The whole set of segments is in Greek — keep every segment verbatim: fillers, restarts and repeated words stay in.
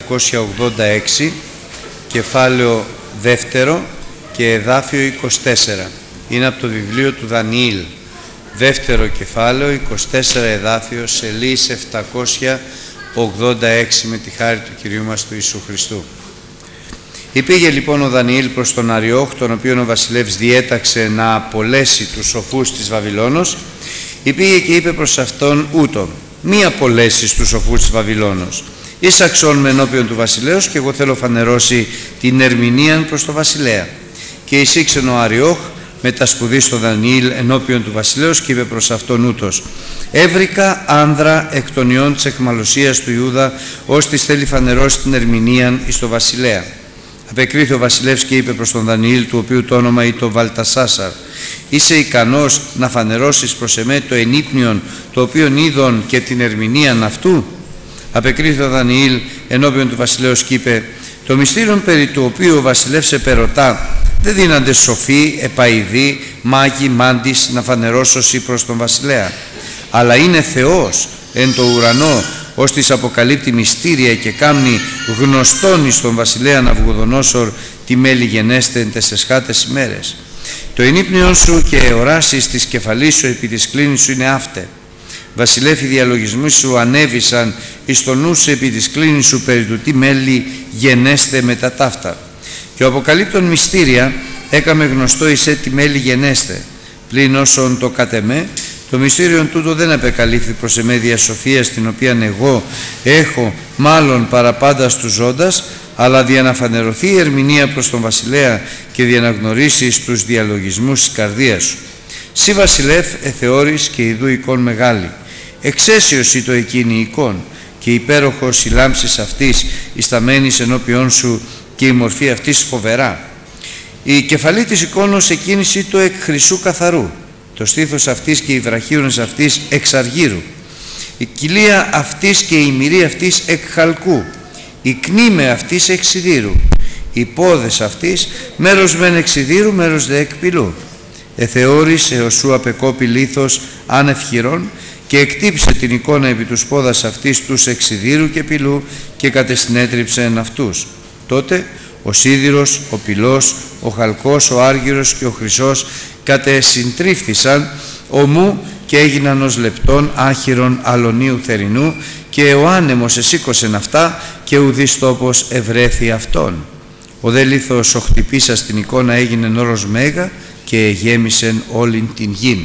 διακόσια ογδόντα έξι, κεφάλαιο δεύτερο και εδάφιο είκοσι τέσσερα. Είναι από το βιβλίο του Δανιήλ, δεύτερο κεφάλαιο, είκοσι τέσσερα εδάφιο, σελίδες επτακόσια ογδόντα έξι, με τη χάρη του Κυρίου μας του Ιησού Χριστού. Υπήγε λοιπόν ο Δανιήλ προς τον Αριόχ, τον οποίον ο βασιλεύς διέταξε να απολέσει τους σοφούς της Βαβυλώνος. Υπήγε και είπε προς αυτόν ούτω: μη απολέσεις τους σοφούς της Βαβυλώνος. Ήσαξον με ενώπιον του βασιλέως, και εγώ θέλω φανερώσει την ερμηνείαν προς το βασιλέα. Και εισήξεν ο Αριόχ με τα σπουδή στο Δανιήλ ενώπιον του βασιλέως, και είπε προς αυτόν ούτως: έβρικα άνδρα εκ των ιών της εχμαλωσίας του Ιούδα, ώστις θέλει φανερώσει την ερμηνείαν εις το βασιλέα. Απεκρίθη ο βασιλεύς και είπε προς τον Δανιήλ, του οποίου το όνομα ήταν Βαλτασάσαρ: είσαι ικανός να φανερώσεις προς εμέ το ενύπνιον, το οποίον είδον, και την ερμηνείαν αυτού? Απεκρίθη ο Δανιήλ ενώπιον του βασιλέως και είπε: το μυστήριον περί του οποίου ο βασιλεύς επερωτά, δεν δίνανται σοφοί, επαηδοί, μάγοι, μάντις να φανερώσωσι προς τον βασιλέα. Αλλά είναι Θεός εν το ουρανό, ώστις αποκαλύπτει μυστήρια και κάμνει γνωστόν εις τον βασιλέα Ναβουχοδονόσορ τι μέλη γενέστε εν τεσσεσχάτες ημέρες. Το ενύπνιον σου και οράσεις της κεφαλής σου επί της κλίνης σου είναι αύτε. Βασιλεύ, οι διαλογισμοί σου ανέβησαν εις το νου σου επί της κλίνης σου περί του τι μέλη γενέστε με τα ταύτα. Και ο αποκαλύπτων μυστήρια έκαμε γνωστό εις τι μέλη γενέστε. Πλην όσον το κατ' εμέ, το μυστήριον τούτο δεν απεκαλύφθη προς εμέ δια σοφίας, την οποία εγώ έχω μάλλον παραπάντα στους ζώντας, αλλά δια να φανερωθεί η ερμηνεία προς τον βασιλέα και δια να γνωρίσεις τους διαλογισμούς της καρδίας σου. Σύ βασιλεύ εθεώρης και ιδού εικόν μεγάλη, εξαίσιος ή το εκείνη εικόν, και υπέροχος η λάμψης αυτής ισταμένης ενώπιόν σου, και η μορφή αυτής φοβερά. Η κεφαλή της εικόνος εκείνης ή το εκ χρυσού καθαρού, το στήθος αυτής και οι βραχίονες αυτής εξ αργύρου, η κοιλία αυτής και η μυρή αυτής εκ χαλκού, η κνήμε αυτής εξ σιδήρου, οι πόδες αυτής μέρος μεν εξ σιδήρου, μέρος δε εκ πυλού. Εθεώρης έως σου απεκόπη λίθος άνευ χειρών, και εκτύψε την εικόνα επί τους πόδας αυτής τους εξ σιδήρου και πυλού, και κατεσυνέτριψε εν αυτούς. Τότε ο σίδηρος, ο πυλός, ο χαλκός, ο άργυρος και ο χρυσός κατεσυντρίφθησαν ομού και έγιναν ως λεπτών άχυρον αλωνίου θερινού, και ο άνεμος εσήκωσεν αυτά, και ουδής τόπος ευρέθη αυτόν. Ο δε λίθος ο χτυπήσας την εικόνα έγινεν όρος μέγα, και γέμισεν όλην την γην.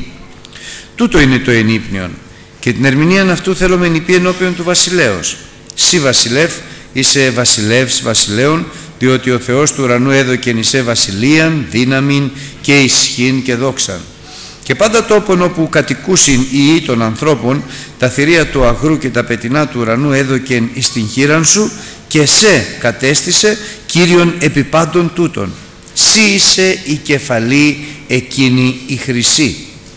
Τούτο είναι το ενύπνιον, και την ερμηνείαν αυτού θέλω με νηπί ενώπιον του βασιλέως. Σύ βασιλεύ, είσαι βασιλεύς βασιλέων, διότι ο Θεός του ουρανού έδωκεν εισέ βασιλείαν, δύναμιν και ισχύν και δόξαν. Και πάντα τόπον όπου κατοικούσιν οι ιοί των ανθρώπων, τα θηρία του αγρού και τα πετεινά του ουρανού έδωκεν εις την χείραν σου, και σε κατέστησε Κύριον επί πάντων τούτων. Σύ είσαι η κεφαλή εκείνη η χρυσή.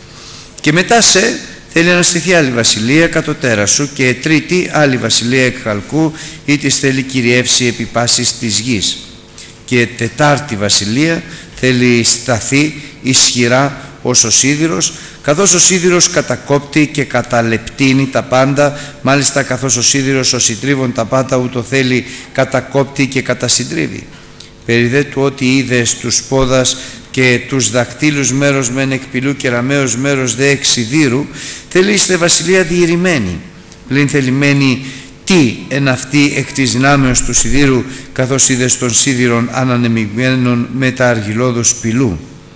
Και μετά σε θέλει να στηθεί άλλη βασιλεία κατωτέρα σου, και τρίτη άλλη βασιλεία εκ χαλκού, ή της θέλει κυριεύσει επί πάσης της γης. Και τετάρτη βασιλεία θέλει σταθεί ισχυρά ως ο σίδηρος, καθώς ο σίδηρος κατακόπτει και καταλεπτύνει τα πάντα, μάλιστα καθώς ο σίδηρος ο συντρίβων τα πάντα ούτω θέλει κατακόπτει και κατασυντρίβει. Περί δε του ότι είδες τους πόδας και τους δακτύλους μέρος μεν εκ πυλού και ραμαίος μέρος δε εξ σιδήρου, θέλει είστε βασιλεία διηρημένη, πλην θελημένη τι εν αυτή εκ της δυνάμεως του σιδήρου, καθώς είδες των σίδηρων ανανεμιγμένων με τα αργυλώδους πυλού.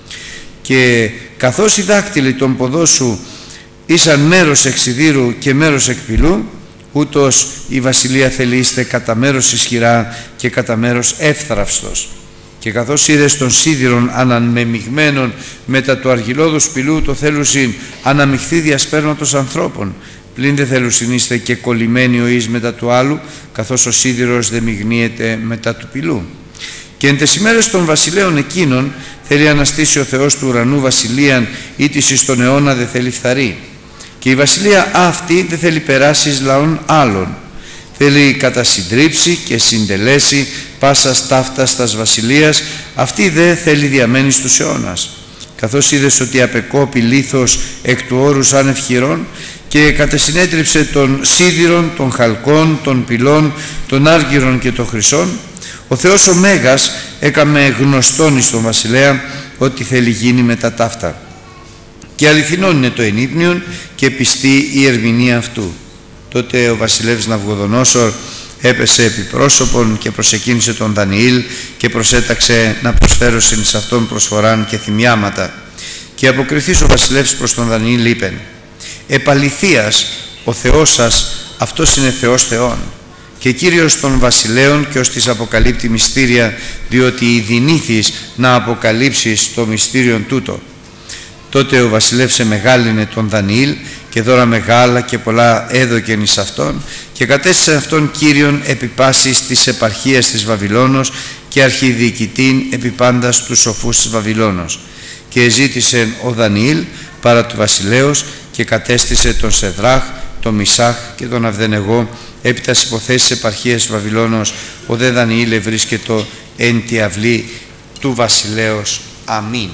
Και καθώς οι δάκτυλοι των ποδών σου ήσαν μέρος εξ σιδήρου και μέρος εκ πυλού, ούτως η βασιλεία θέλει είστε κατά μέρος ισχυρά και κατά μέρος εύθραυστος. Και καθώς είδες των σίδηρων αναμεμειγμένων μετά του αργυλώδους πυλού, το θέλουσιν αναμειχθεί διασπέρματος ανθρώπων, πλην δε θέλουσιν είστε και κολλημένοι ο εις μετά του άλλου, καθώς ο σίδηρος δε μειγνύεται μετά του πυλού. Και εν τες ημέρες των βασιλέων εκείνων θέλει αναστήσει ο Θεός του ουρανού βασιλείαν, ήτης εις τον αιώνα δε θέλει φθαρεί. Και η βασιλεία αυτή δεν θέλει περάσει εις λαών άλλων. Θέλει κατασυντρίψει και συντελέσει πάσας ταύτας τας βασιλείας, αυτή δε θέλει διαμένη στους αιώνας. καθώς είδες ότι απεκόπη λίθος εκ του όρους άνευ χειρών, και κατεσυνέτριψε των σίδηρων, των χαλκών, των πυλών, των άργυρων και των χρυσών, ο Θεός ο Μέγας έκαμε γνωστόν εις τον βασιλέα ότι θέλει γίνει με τα ταύτα. Και αληθινόν είναι το ενύπνιον και πιστή η ερμηνεία αυτού. Τότε ο βασιλεύς Ναβουχοδονόσορ έπεσε επί πρόσωπον και προσεκίνησε τον Δανιήλ και προσέταξε να προσφέρωσιν σε αυτόν προσφοράν και θυμιάματα. Και αποκριθείς ο βασιλεύς προς τον Δανιήλ είπεν: «Επαληθείας ο Θεός σας, αυτός είναι Θεός Θεών και Κύριος των βασιλέων και ως της αποκαλύπτει μυστήρια, διότι ειδηνήθης να αποκαλύψεις το μυστήριον τούτο». Τότε ο βασιλεύς εμεγάλυνε τον Δανιήλ και δώρα μεγάλα και πολλά έδωκεν εις αυτόν και κατέστησε αυτόν Κύριον επί πάσης της επαρχίας της Βαβυλώνος και αρχιδιοικητήν επί πάντας τους σοφούς της Βαβυλώνος. Και εζήτησε ο Δανιήλ παρά του βασιλέως και κατέστησε τον Σεδράχ, τον Μισάχ και τον Αβδενεγώ επί τας υποθέσεις επαρχίας της Βαβυλώνος. Ο δε Δανιήλ ευρίσκετο εν τη αυλή του βασιλέως. Αμήν.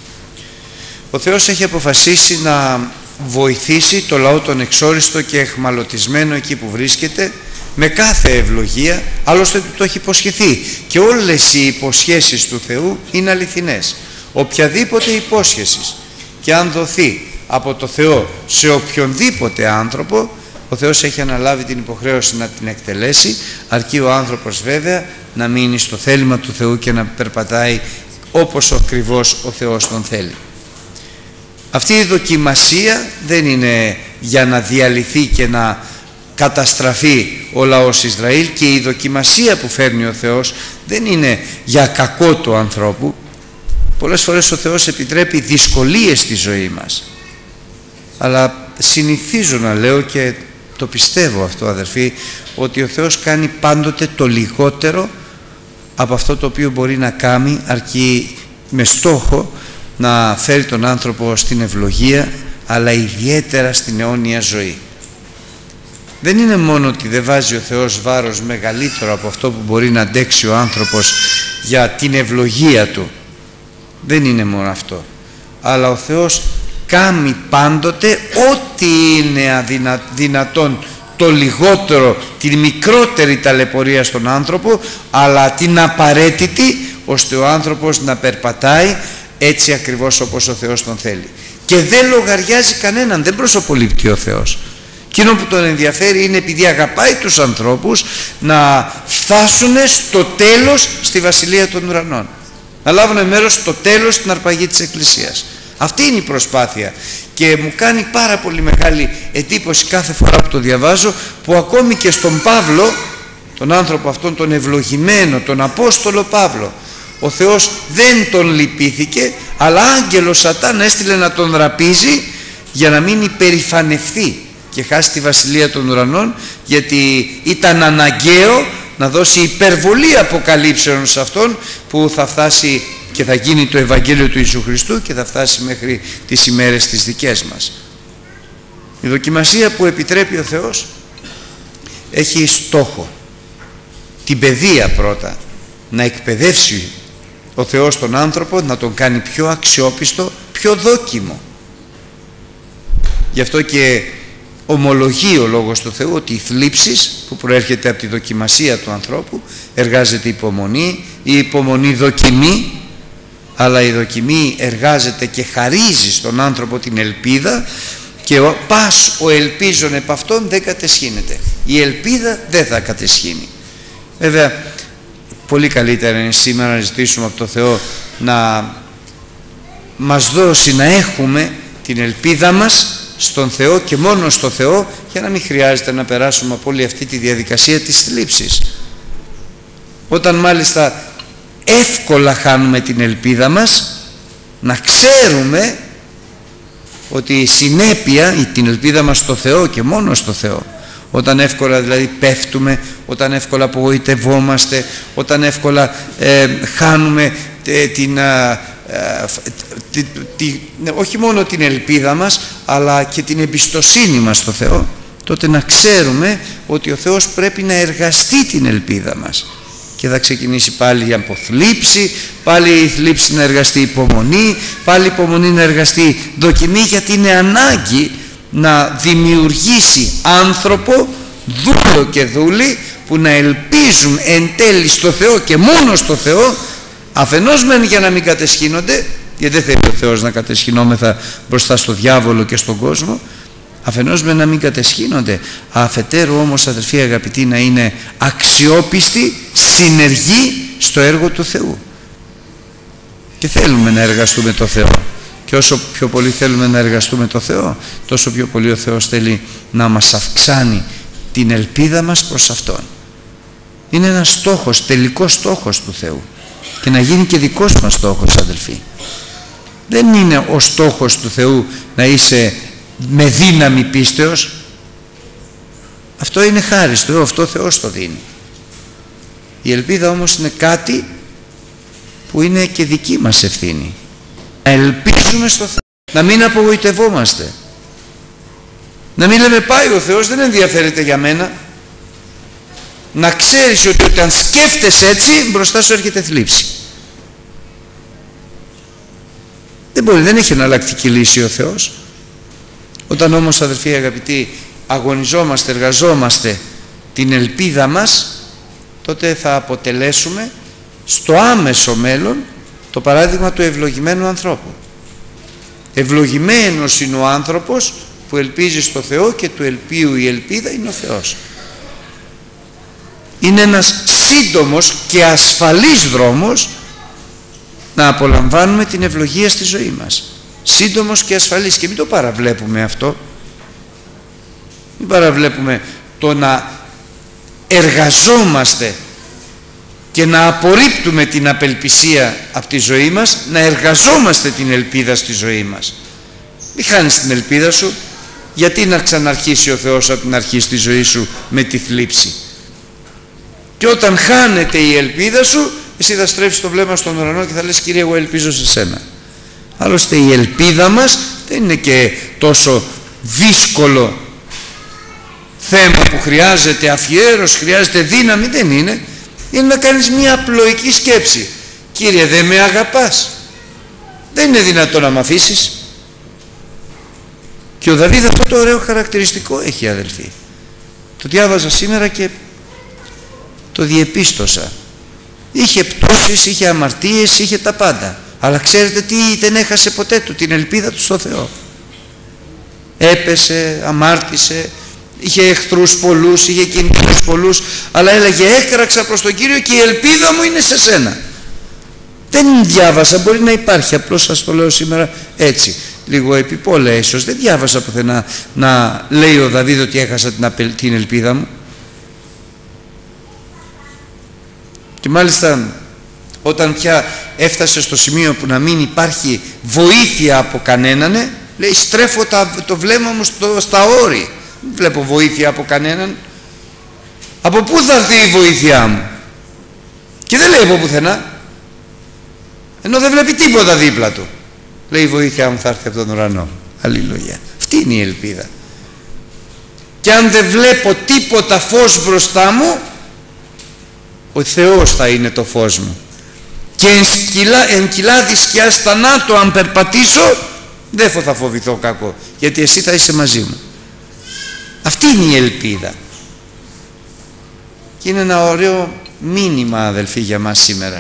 Ο Θεός έχει αποφασίσει να βοηθήσει το λαό τον εξόριστο και εχμαλωτισμένο εκεί που βρίσκεται με κάθε ευλογία, άλλωστε του το έχει υποσχεθεί και όλες οι υποσχέσεις του Θεού είναι αληθινές. Οποιαδήποτε υπόσχεση και αν δοθεί από το Θεό σε οποιονδήποτε άνθρωπο, ο Θεός έχει αναλάβει την υποχρέωση να την εκτελέσει, αρκεί ο άνθρωπος βέβαια να μείνει στο θέλημα του Θεού και να περπατάει όπως ακριβώς ο Θεός τον θέλει. Αυτή η δοκιμασία δεν είναι για να διαλυθεί και να καταστραφεί ο λαός Ισραήλ, και η δοκιμασία που φέρνει ο Θεός δεν είναι για κακό του ανθρώπου. Πολλές φορές ο Θεός επιτρέπει δυσκολίες στη ζωή μας, αλλά συνηθίζω να λέω και το πιστεύω αυτό, αδερφοί, ότι ο Θεός κάνει πάντοτε το λιγότερο από αυτό το οποίο μπορεί να κάνει, αρκεί με στόχο να φέρει τον άνθρωπο στην ευλογία, αλλά ιδιαίτερα στην αιώνια ζωή. Δεν είναι μόνο ότι δεν βάζει ο Θεός βάρος μεγαλύτερο από αυτό που μπορεί να αντέξει ο άνθρωπος για την ευλογία του. Δεν είναι μόνο αυτό, αλλά ο Θεός κάνει πάντοτε ό,τι είναι αδυνα, δυνατόν το λιγότερο, την μικρότερη ταλαιπωρία στον άνθρωπο, αλλά την απαραίτητη ώστε ο άνθρωπος να περπατάει έτσι ακριβώς όπως ο Θεός τον θέλει. Και δεν λογαριάζει κανέναν, δεν προσωποληπτεί ο Θεός. Εκείνο που τον ενδιαφέρει είναι, επειδή αγαπάει τους ανθρώπους, να φτάσουν στο τέλος στη Βασιλεία των Ουρανών, να λάβουν μέρος στο τέλος στην αρπαγή της Εκκλησίας. Αυτή είναι η προσπάθεια και μου κάνει πάρα πολύ μεγάλη εντύπωση κάθε φορά που το διαβάζω, που ακόμη και στον Παύλο, τον άνθρωπο αυτόν τον ευλογημένο, τον Απόστολο Παύλο, ο Θεός δεν τον λυπήθηκε, αλλά άγγελος Σατάν έστειλε να τον ραπίζει για να μην υπερηφανευθεί και χάσει τη Βασιλεία των Ουρανών, γιατί ήταν αναγκαίο να δώσει υπερβολή αποκαλύψεων σε αυτόν, που θα φτάσει και θα γίνει το Ευαγγέλιο του Ιησού Χριστού και θα φτάσει μέχρι τις ημέρες τις δικές μας. Η δοκιμασία που επιτρέπει ο Θεός έχει στόχο την παιδεία πρώτα, να εκπαιδεύσει ο Θεός τον άνθρωπο, να τον κάνει πιο αξιόπιστο, πιο δόκιμο. Γι' αυτό και ομολογεί ο Λόγος του Θεού ότι οι θλίψεις που προέρχεται από τη δοκιμασία του ανθρώπου εργάζεται υπομονή, η υπομονή δοκιμή, αλλά η δοκιμή εργάζεται και χαρίζει στον άνθρωπο την ελπίδα, και ο, πας ο ελπίζων επ' αυτόν δεν κατεσχύνεται. Η ελπίδα δεν θα κατεσχύνει. Βέβαια πολύ καλύτερα είναι σήμερα να ζητήσουμε από το Θεό να μας δώσει να έχουμε την ελπίδα μας στον Θεό και μόνο στο Θεό, για να μην χρειάζεται να περάσουμε από όλη αυτή τη διαδικασία της θλίψης. Όταν μάλιστα εύκολα χάνουμε την ελπίδα μας, να ξέρουμε ότι η συνέπεια, ή την ελπίδα μας στο Θεό και μόνο στο Θεό, όταν εύκολα δηλαδή πέφτουμε, όταν εύκολα απογοητευόμαστε, όταν εύκολα ε, χάνουμε ε, την, ε, τη, τη, όχι μόνο την ελπίδα μας, αλλά και την εμπιστοσύνη μας στο Θεό, τότε να ξέρουμε ότι ο Θεός πρέπει να εργαστεί την ελπίδα μας. και θα ξεκινήσει πάλι η αποθλίψη, πάλι η θλίψη να εργαστεί υπομονή, πάλι η υπομονή να εργαστεί δοκιμή, γιατί είναι ανάγκη να δημιουργήσει άνθρωπο, δούλο και δούλη, που να ελπίζουν εν τέλει στο Θεό και μόνο στο Θεό, αφενός μεν για να μην κατεσχύνονται, γιατί δεν θέλει ο Θεός να κατεσχυνόμεθα μπροστά στο διάβολο και στον κόσμο, αφενός με να μην κατεσχύνονται, αφετέρου όμως, αδελφοί αγαπητοί, να είναι αξιόπιστοι, συνεργοί στο έργο του Θεού. Και θέλουμε να εργαστούμε το Θεό, και όσο πιο πολύ θέλουμε να εργαστούμε το Θεό, τόσο πιο πολύ ο Θεός θέλει να μας αυξάνει την ελπίδα μας προς Αυτόν. Είναι ένας στόχος, τελικός στόχος του Θεού, και να γίνει και δικός μας στόχος, αδελφοί. Δεν είναι ο στόχος του Θεού να είσαι με δύναμη πίστεως. Αυτό είναι χάρις του Θεού, αυτό ο Θεός το δίνει. Η ελπίδα όμως είναι κάτι που είναι και δική μας ευθύνη. Να ελπίζουμε στο Θεό, να μην απογοητευόμαστε, να μην λέμε πάει ο Θεός, δεν ενδιαφέρεται για μένα. Να ξέρεις ότι όταν σκέφτεσαι έτσι, μπροστά σου έρχεται θλίψη. Δεν μπορεί, δεν έχει εναλλακτική λύση ο Θεός. Όταν όμως, αδελφοί αγαπητοί, αγωνιζόμαστε, εργαζόμαστε την ελπίδα μας, τότε θα αποτελέσουμε στο άμεσο μέλλον το παράδειγμα του ευλογημένου ανθρώπου. Ευλογημένος είναι ο άνθρωπος που ελπίζει στο Θεό και του ελπίου η ελπίδα είναι ο Θεός. Είναι ένας σύντομος και ασφαλής δρόμος να απολαμβάνουμε την ευλογία στη ζωή μας. Σύντομος και ασφαλής, και μην το παραβλέπουμε αυτό. Μην παραβλέπουμε το να εργαζόμαστε και να απορρίπτουμε την απελπισία από τη ζωή μας, να εργαζόμαστε την ελπίδα στη ζωή μας. Μην χάνεις την ελπίδα σου. Γιατί να ξαναρχίσει ο Θεός από την αρχή στη ζωή σου με τη θλίψη? Και όταν χάνεται η ελπίδα σου, εσύ θα στρέψεις το βλέμμα στον ουρανό και θα λες, Κύριε, εγώ ελπίζω σε σένα. Άλλωστε η ελπίδα μας δεν είναι και τόσο δύσκολο θέμα που χρειάζεται αφιέρωση, χρειάζεται δύναμη, δεν είναι. Είναι να κάνεις μια απλοϊκή σκέψη. Κύριε, δεν με αγαπάς? Δεν είναι δυνατόν να μ' αφήσεις? Και ο Δαβίδ αυτό το ωραίο χαρακτηριστικό έχει, αδελφοί. Το διάβαζα σήμερα και το διεπίστωσα. Είχε πτώσεις, είχε αμαρτίες, είχε τα πάντα. Αλλά ξέρετε τι, δεν έχασε ποτέ του? Την ελπίδα του στο Θεό. Έπεσε, αμάρτησε, είχε εχθρούς πολλούς, είχε κινδύνους πολλούς, αλλά έλεγε, έκραξα προς τον Κύριο και η ελπίδα μου είναι σε σένα. Δεν διάβασα, μπορεί να υπάρχει, απλώς σας το λέω σήμερα έτσι, λίγο επιπόλαια ίσως. Δεν διάβασα πουθενά να λέει ο Δαβίδ ότι έχασα την, την ελπίδα μου. Και μάλιστα όταν πια έφτασε στο σημείο που να μην υπάρχει βοήθεια από κανέναν, λέει, στρέφω τα, το βλέμμα μου στο, στα όρη. Δεν βλέπω βοήθεια από κανέναν. Από πού θα έρθει η βοήθειά μου? Και δεν λέει από πουθενά, ενώ δεν βλέπει τίποτα δίπλα του. Λέει, η βοήθειά μου θα έρθει από τον ουρανό. Αλληλούια. Αυτή είναι η ελπίδα. Και αν δεν βλέπω τίποτα φως μπροστά μου, ο Θεός θα είναι το φως μου. Και εν, σκυλά, εν κοιλάδι σκιάς θανάτου αν περπατήσω, δεν θα φοβηθώ κακό, γιατί εσύ θα είσαι μαζί μου. Αυτή είναι η ελπίδα. Και είναι ένα ωραίο μήνυμα, αδελφοί, για μας σήμερα.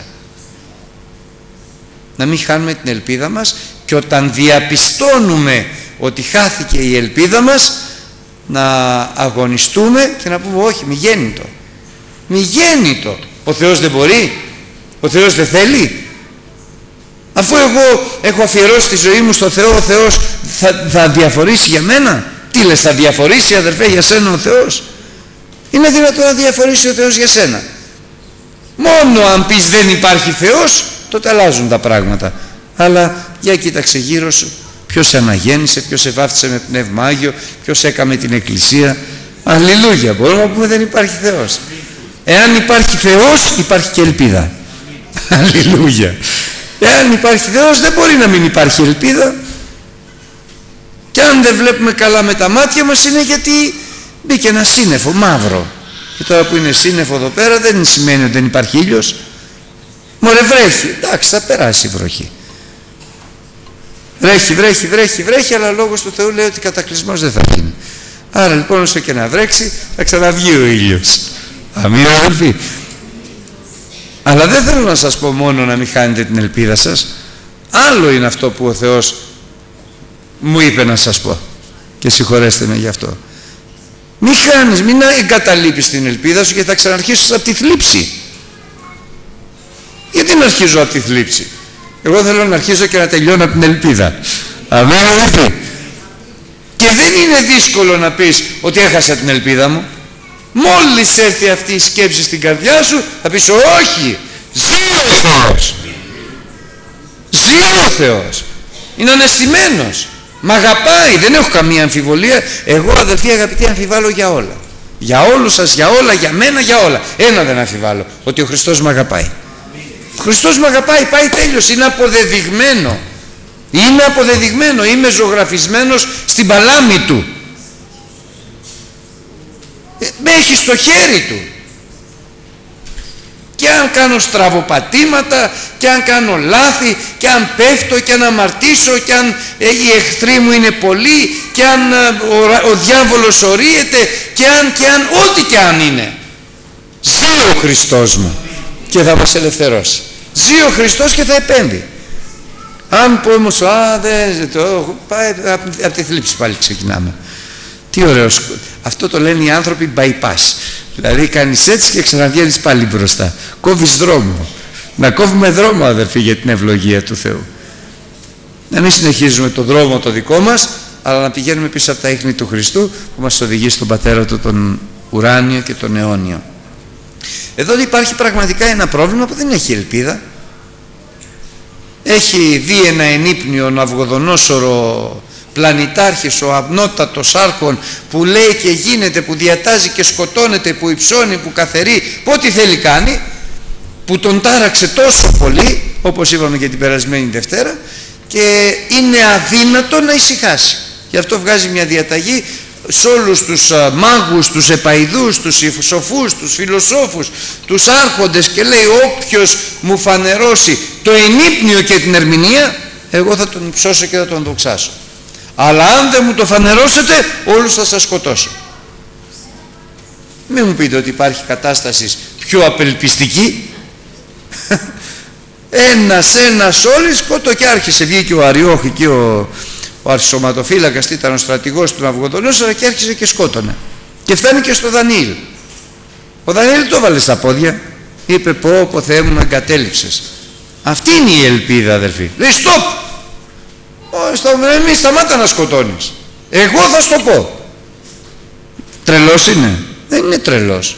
Να μην χάνουμε την ελπίδα μας, και όταν διαπιστώνουμε ότι χάθηκε η ελπίδα μας, να αγωνιστούμε και να πούμε, όχι, μη γέννητο. Μη γέννητο. Ο Θεός δεν μπορεί? Ο Θεός δεν θέλει? Αφού εγώ έχω αφιερώσει τη ζωή μου στο Θεό, ο Θεός θα, θα διαφορήσει για μένα? Τι λες, θα διαφορήσει, αδερφέ, για σένα ο Θεός? Είναι δυνατόν να διαφορήσει ο Θεός για σένα? Μόνο αν πεις δεν υπάρχει Θεός, τότε αλλάζουν τα πράγματα. Αλλά για κοίταξε γύρω σου, ποιος σε αναγέννησε, ποιος σε βάφτισε με πνεύμα Άγιο, ποιος έκαμε την εκκλησία. Αλληλούια. Μπορούμε να πούμε δεν υπάρχει Θεός? Εάν υπάρχει Θεός, υπάρχει και ελπίδα. Αλληλούια. Εάν υπάρχει Θεός, δεν μπορεί να μην υπάρχει ελπίδα. Και αν δεν βλέπουμε καλά με τα μάτια μας, είναι γιατί μπήκε ένα σύννεφο μαύρο. Και τώρα που είναι σύννεφο εδώ πέρα δεν σημαίνει ότι δεν υπάρχει ήλιος. Μωρέ βρέχει, εντάξει, θα περάσει η βροχή. Βρέχει, βρέχει, βρέχει, βρέχει, αλλά λόγος του Θεού λέει ότι κατακλυσμός δεν θα γίνει. Άρα λοιπόν όσο και να βρέξει θα ξαναβγεί ο ήλιος. Αμήν αδελφοί. Αλλά δεν θέλω να σας πω μόνο να μην χάνετε την ελπίδα σας. Άλλο είναι αυτό που ο Θεός μου είπε να σας πω. Και συγχωρέστε με γι' αυτό. Μην χάνεις, μην εγκαταλείπεις την ελπίδα σου, γιατί θα ξαναρχίσεις από τη θλίψη. Γιατί να αρχίζω από τη θλίψη? Εγώ θέλω να αρχίσω και να τελειώνω από την ελπίδα. Αμήν αδελφοί. Και δεν είναι δύσκολο να πεις ότι έχασα την ελπίδα μου. Μόλις έρθει αυτή η σκέψη στην καρδιά σου θα πεις όχι, ζει ο Θεός. Ζει ο Θεός. Είναι αναισθημένος. Μ' αγαπάει, δεν έχω καμία αμφιβολία. Εγώ αδελφοί αγαπητοί αμφιβάλλω για όλα. Για όλους σας, για όλα, για μένα, για όλα. Ένα δεν αμφιβάλλω, ότι ο Χριστός μ' αγαπάει. Ο Χριστός μ' αγαπάει, πάει τέλειος, είναι αποδεδειγμένο. Είναι αποδεδειγμένο, είμαι ζωγραφισμένος στην παλάμη του. Ε, με έχει στο χέρι του. Και αν κάνω στραβοπατήματα, και αν κάνω λάθη, και αν πέφτω, και αν αμαρτήσω, και αν ε, οι εχθροί μου είναι πολλοί, και αν ε, ο, ο διάβολος ορίεται, και αν, και αν, ό,τι και αν είναι. Ζει ο Χριστός μου και θα μας ελευθερώσει. Ζει ο Χριστός και θα επέμβει. Αν πω όμως, α, δεν, το, πάει, από, από τη θλίψη πάλι ξεκινάμε. Τι ωραίος, αυτό το λένε οι άνθρωποι bypass. Δηλαδή κάνεις έτσι και ξαναβγαίνεις πάλι μπροστά. Κόβεις δρόμο. Να κόβουμε δρόμο αδερφοί για την ευλογία του Θεού. Να μην συνεχίζουμε το δρόμο το δικό μας, αλλά να πηγαίνουμε πίσω από τα ίχνη του Χριστού που μας οδηγεί στον Πατέρα του τον ουράνιο και τον αιώνιο. Εδώ υπάρχει πραγματικά ένα πρόβλημα που δεν έχει ελπίδα. Έχει δει ένα ενύπνιο Ναυγοδονόσορο πλανητάρχης, ο αυνότατος άρχον, που λέει και γίνεται, που διατάζει και σκοτώνεται, που υψώνει, που καθερεί, που ό,τι θέλει κάνει, που τον τάραξε τόσο πολύ, όπως είπαμε και την περασμένη Δευτέρα, και είναι αδύνατο να ησυχάσει. Γι' αυτό βγάζει μια διαταγή σε όλους τους α, μάγους, τους επαηδούς, τους σοφούς, τους φιλοσόφους, τους άρχοντες, και λέει όποιος μου φανερώσει το ενύπνιο και την ερμηνεία, εγώ θα τον υψώσω και θα τον δοξάσω. Αλλά αν δεν μου το φανερώσετε, όλους θα σας σκοτώσω. Μην μου πείτε ότι υπάρχει κατάσταση πιο απελπιστική. ένας ένας όλοι σκότω, και άρχισε, βγήκε ο Αριόχ και ο, ο αρχισωματοφύλακας, ήταν ο στρατηγός του Ναυγοδονόσορα, και άρχισε και σκότωνε. Και φτάνει και στο Δανιήλ. Ο Δανιήλ το έβαλε στα πόδια, είπε πω πω Θεέ μου με εγκατέλειψες. Αυτή είναι η ελπίδα αδερφοί. Λέει stop. Μη σταμάτα να σκοτώνεις. Εγώ θα σου το πω. Τρελός είναι? Δεν είναι τρελός.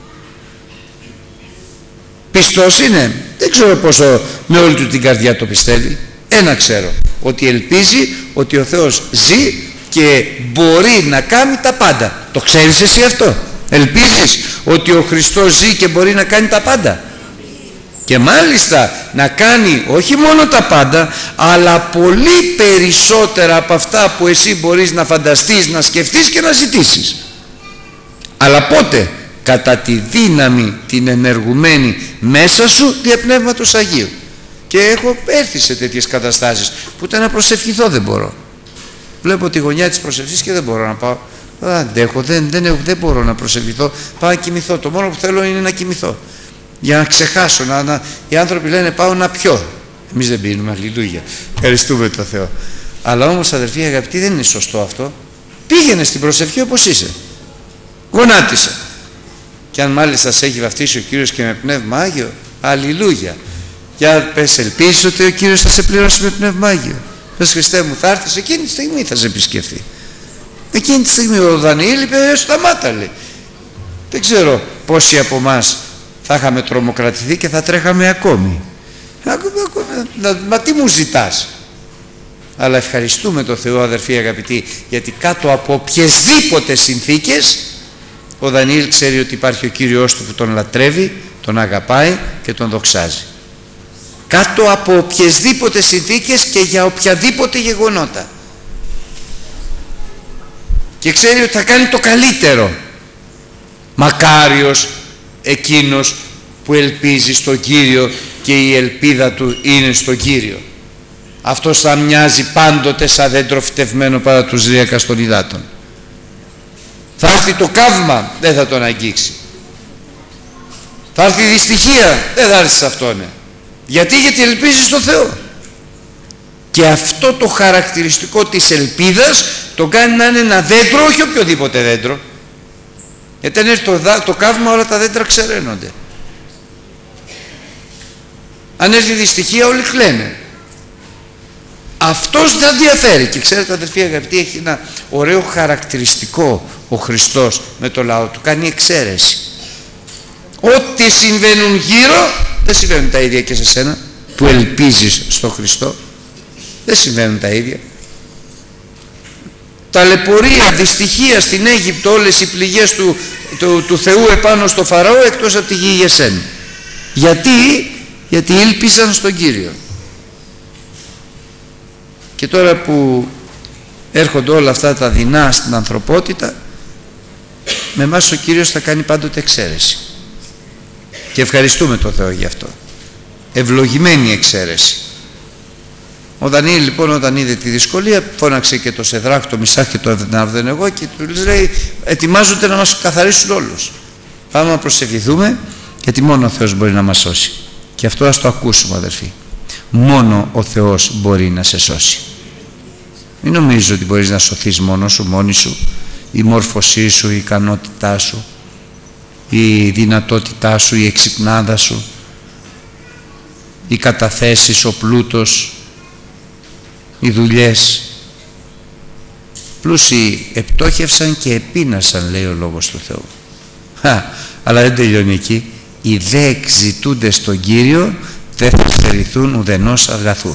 Πιστός είναι? Δεν ξέρω πόσο με όλη του την καρδιά το πιστεύει. Ένα ξέρω, ότι ελπίζει ότι ο Θεός ζει και μπορεί να κάνει τα πάντα. Το ξέρεις εσύ αυτό? Ελπίζεις ότι ο Χριστός ζει και μπορεί να κάνει τα πάντα? Και μάλιστα να κάνει όχι μόνο τα πάντα, αλλά πολύ περισσότερα από αυτά που εσύ μπορείς να φανταστείς, να σκεφτείς και να ζητήσεις. Αλλά πότε? Κατά τη δύναμη την ενεργουμένη μέσα σου δια Πνεύματος Αγίου. Και έχω έρθει σε τέτοιες καταστάσεις που ούτε να προσευχηθώ δεν μπορώ. Βλέπω τη γωνιά της προσευχής και δεν μπορώ να πάω. Αντέχω, δεν, δεν, δεν μπορώ να προσευχηθώ. Πάω να κοιμηθώ. Το μόνο που θέλω είναι να κοιμηθώ. Για να ξεχάσω, να, να, οι άνθρωποι λένε πάω να πιω. Εμείς δεν πίνουμε, αλληλούια. Ευχαριστούμε τον Θεό. Αλλά όμως αδερφοί αγαπητοί, δεν είναι σωστό αυτό. Πήγαινε στην προσευχή όπως είσαι. Γονάτισε. Και αν μάλιστα σε έχει βαφτίσει ο Κύριος και με Πνεύμα Άγιο, αλληλούια. Για πες, ελπίζεις ότι ο Κύριος θα σε πληρώσει με Πνεύμα Άγιο? Πες, Χριστέ μου, θα έρθεις, εκείνη τη στιγμή θα σε επισκεφθεί. Εκείνη τη στιγμή ο Δανιήλ είπε σταμάτα, λέει. Δεν ξέρω πόσοι από εμάς θα είχαμε τρομοκρατηθεί και θα τρέχαμε ακόμη. Μα τι μου ζητάς? Αλλά ευχαριστούμε τον Θεό αδερφοί αγαπητοί, γιατί κάτω από οποιασδήποτε συνθήκες ο Δανιήλ ξέρει ότι υπάρχει ο Κύριος του που τον λατρεύει, τον αγαπάει και τον δοξάζει. Κάτω από οποιασδήποτε συνθήκες και για οποιαδήποτε γεγονότα. Και ξέρει ότι θα κάνει το καλύτερο. Μακάριος εκείνος που ελπίζει στον Κύριο και η ελπίδα του είναι στον Κύριο. Αυτός θα μοιάζει πάντοτε σαν δέντρο φυτευμένο παρά τους ρύακας των υδάτων. Θα έρθει το καύμα, δεν θα τον αγγίξει. Θα έρθει η δυστυχία, δεν θα έρθει σε αυτόν. Γιατί, γιατί ελπίζει στο Θεό. Και αυτό το χαρακτηριστικό της ελπίδας τον κάνει να είναι ένα δέντρο, όχι οποιοδήποτε δέντρο. Γιατί αν έρθει το, το καύμα, όλα τα δέντρα ξεραίνονται. Αν έρθει η δυστυχία, όλοι κλαίνε. Αυτός δεν διαφέρει. Και ξέρετε, αδελφοί αγαπητοί, έχει ένα ωραίο χαρακτηριστικό ο Χριστός με το λαό του. Κάνει εξαίρεση. Ό,τι συμβαίνουν γύρω δεν συμβαίνουν τα ίδια και σε σένα που ελπίζεις στο Χριστό. Δεν συμβαίνουν τα ίδια. Ταλαιπωρία, δυστυχία στην Αίγυπτο, όλες οι πληγές του, του, του Θεού επάνω στο Φαραώ, εκτός από τη γη Γεσέν. Γιατί, γιατί ήλπιζαν στον Κύριο. Και τώρα που έρχονται όλα αυτά τα δεινά στην ανθρωπότητα, με εμάς ο Κύριος θα κάνει πάντοτε εξαίρεση. Και ευχαριστούμε τον Θεό γι' αυτό. Ευλογημένη εξαίρεση. Ο Δανιήλ λοιπόν, όταν είδε τη δυσκολία, φώναξε και το Σεδράκ, το Μισάχ και το Αβδενεγό και του λέει, ετοιμάζονται να μας καθαρίσουν όλους. Πάμε να προσευχηθούμε, γιατί μόνο ο Θεός μπορεί να μας σώσει. Και αυτό ας το ακούσουμε, αδερφοί. Μόνο ο Θεός μπορεί να σε σώσει. Μην νομίζεις ότι μπορείς να σωθείς μόνος σου, μόνη σου. Η μόρφωσή σου, η ικανότητά σου, η δυνατότητά σου, η εξυπνάδα σου, οι καταθέσεις, ο πλούτος, οι δουλειές. Πλούσιοι επτόχευσαν και επίνασαν, λέει ο Λόγος του Θεού. Χα, αλλά δεν τελειώνει εκεί. Οι δε εξητούνται στον Κύριο δεν θα στερηθούν ουδενός αγαθού.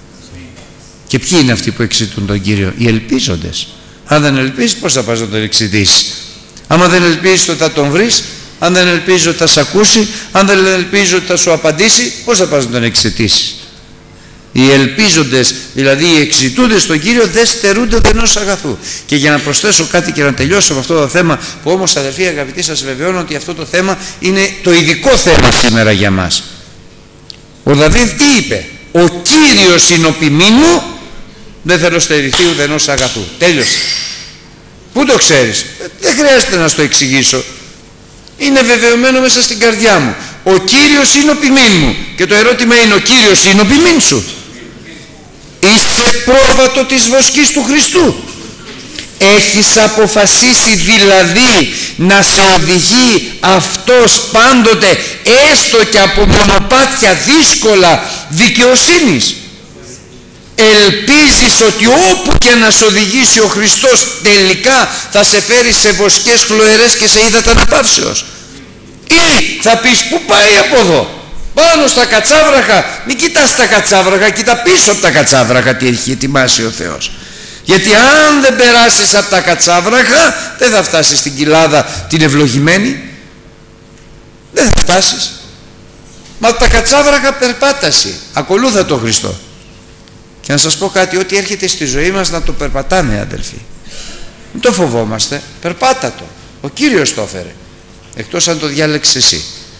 Και ποιοι είναι αυτοί που εξητούν τον Κύριο? Οι ελπίζοντες. Αν δεν ελπίζεις, πώς θα πας να τον εξητήσεις? Άμα δεν ελπίζεις ότι θα τον βρεις, αν δεν ελπίζεις ότι θα σε ακούσει, αν δεν ελπίζεις ότι θα σου απαντήσει, πώς θα πας να τον εξητήσεις? Οι ελπίζοντες, δηλαδή οι εξητούντες στον Κύριο, δεν στερούνται ουδενός αγαθού. Και για να προσθέσω κάτι και να τελειώσω με αυτό το θέμα, που όμως αδερφοί αγαπητοί, σας βεβαιώνω ότι αυτό το θέμα είναι το ειδικό θέμα σήμερα για μας. Ο Δαβίδ τι είπε? Ο Κύριος είναι ο ποιμήν μου, δεν θέλω στερηθεί ουδενός αγαθού. Τέλειωσε. Πού το ξέρεις? Δεν χρειάζεται να στο εξηγήσω. Είναι βεβαιωμένο μέσα στην καρδιά μου. Ο Κύριος είναι ο ποιμήν μου. Και το ερώτημα είναι, ο Κύριος είναι ο ποιμήν σου? Είσαι πρόβατο της βοσκής του Χριστού? Έχεις αποφασίσει δηλαδή να σε οδηγεί αυτός πάντοτε, έστω και από μονοπάτια δύσκολα δικαιοσύνης? Ελπίζεις ότι όπου και να σε οδηγήσει ο Χριστός, τελικά θα σε φέρει σε βοσκές χλωερές και σε ύδατα αναπαύσεως? Ή θα πεις, πού πάει από εδώ? Πάνω στα κατσάβραχα. Μην κοιτάς τα κατσάβραχα, κοίτα πίσω από τα κατσάβραχα τι έχει ετοιμάσει ο Θεός. Γιατί αν δεν περάσεις από τα κατσάβραχα, δεν θα φτάσεις στην κοιλάδα την ευλογημένη. Δεν θα φτάσεις. Μα τα κατσάβραχα περπάταση, ακολούθα τον Χριστό. Και να σας πω κάτι, ό,τι έρχεται στη ζωή μας να το περπατάμε, αδελφοί. Μην το φοβόμαστε, περπάτα το. Ο Κύριος το έφερε, εκτός αν το διάλεξες εσύ.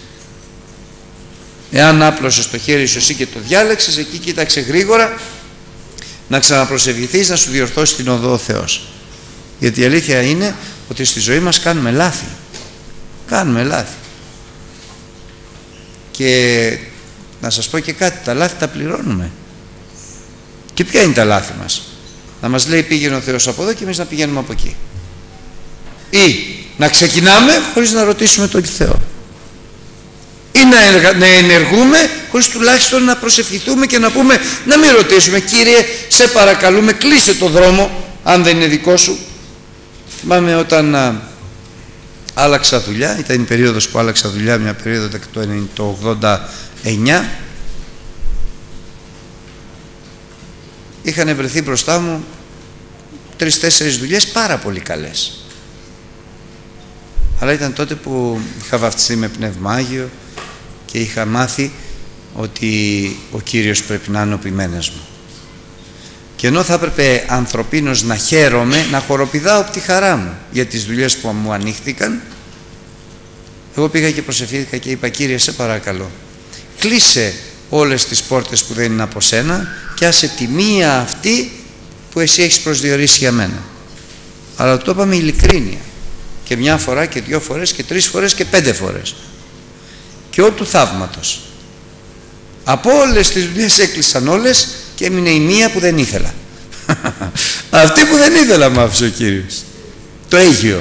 Εάν άπλωσες το χέρι σου εσύ και το διάλεξες, εκεί κοίταξε γρήγορα να ξαναπροσευχηθείς, να σου διορθώσει την οδό ο Θεός. Γιατί η αλήθεια είναι ότι στη ζωή μας κάνουμε λάθη. Κάνουμε λάθη. Και να σας πω και κάτι, τα λάθη τα πληρώνουμε. Και ποια είναι τα λάθη μας? Να μας λέει πήγαινε ο Θεός από εδώ και εμείς να πηγαίνουμε από εκεί. Ή να ξεκινάμε χωρίς να ρωτήσουμε τον Θεό. Ή να ενεργούμε χωρίς τουλάχιστον να προσευχηθούμε και να πούμε, να μην ρωτήσουμε, Κύριε σε παρακαλούμε κλείσε το δρόμο αν δεν είναι δικό σου. Θυμάμαι όταν α, άλλαξα δουλειά, ήταν η περίοδος που άλλαξα δουλειά, μια περίοδο το ογδόντα εννιά, είχαν βρεθεί μπροστά μου τρεις-τέσσερις δουλειές πάρα πολύ καλές. Αλλά ήταν τότε που είχα βαφτιστεί με Πνεύμα Άγιο και είχα μάθει ότι ο Κύριος πρέπει να είναι ο ποιμένας μου. Και ενώ θα έπρεπε ανθρωπίνως να χαίρομαι, να χοροπηδάω από τη χαρά μου για τις δουλειές που μου ανοίχθηκαν, Εγώ πήγα και προσευχήθηκα και είπα, Κύριε, σε παρακαλώ, κλείσε όλες τις πόρτες που δεν είναι από σένα και άσε τη μία αυτή που εσύ έχεις προσδιορίσει για μένα. Αλλά το είπα με ειλικρίνεια, και μια φορά και δυο φορές και τρεις φορές και πέντε φορές, και ό του θαύματος από όλες τις δουλειές έκλεισαν όλες και έμεινε η μία που δεν ήθελα. Αυτή που δεν ήθελα μ' άφησε ο Κύριος, το Αίγυο.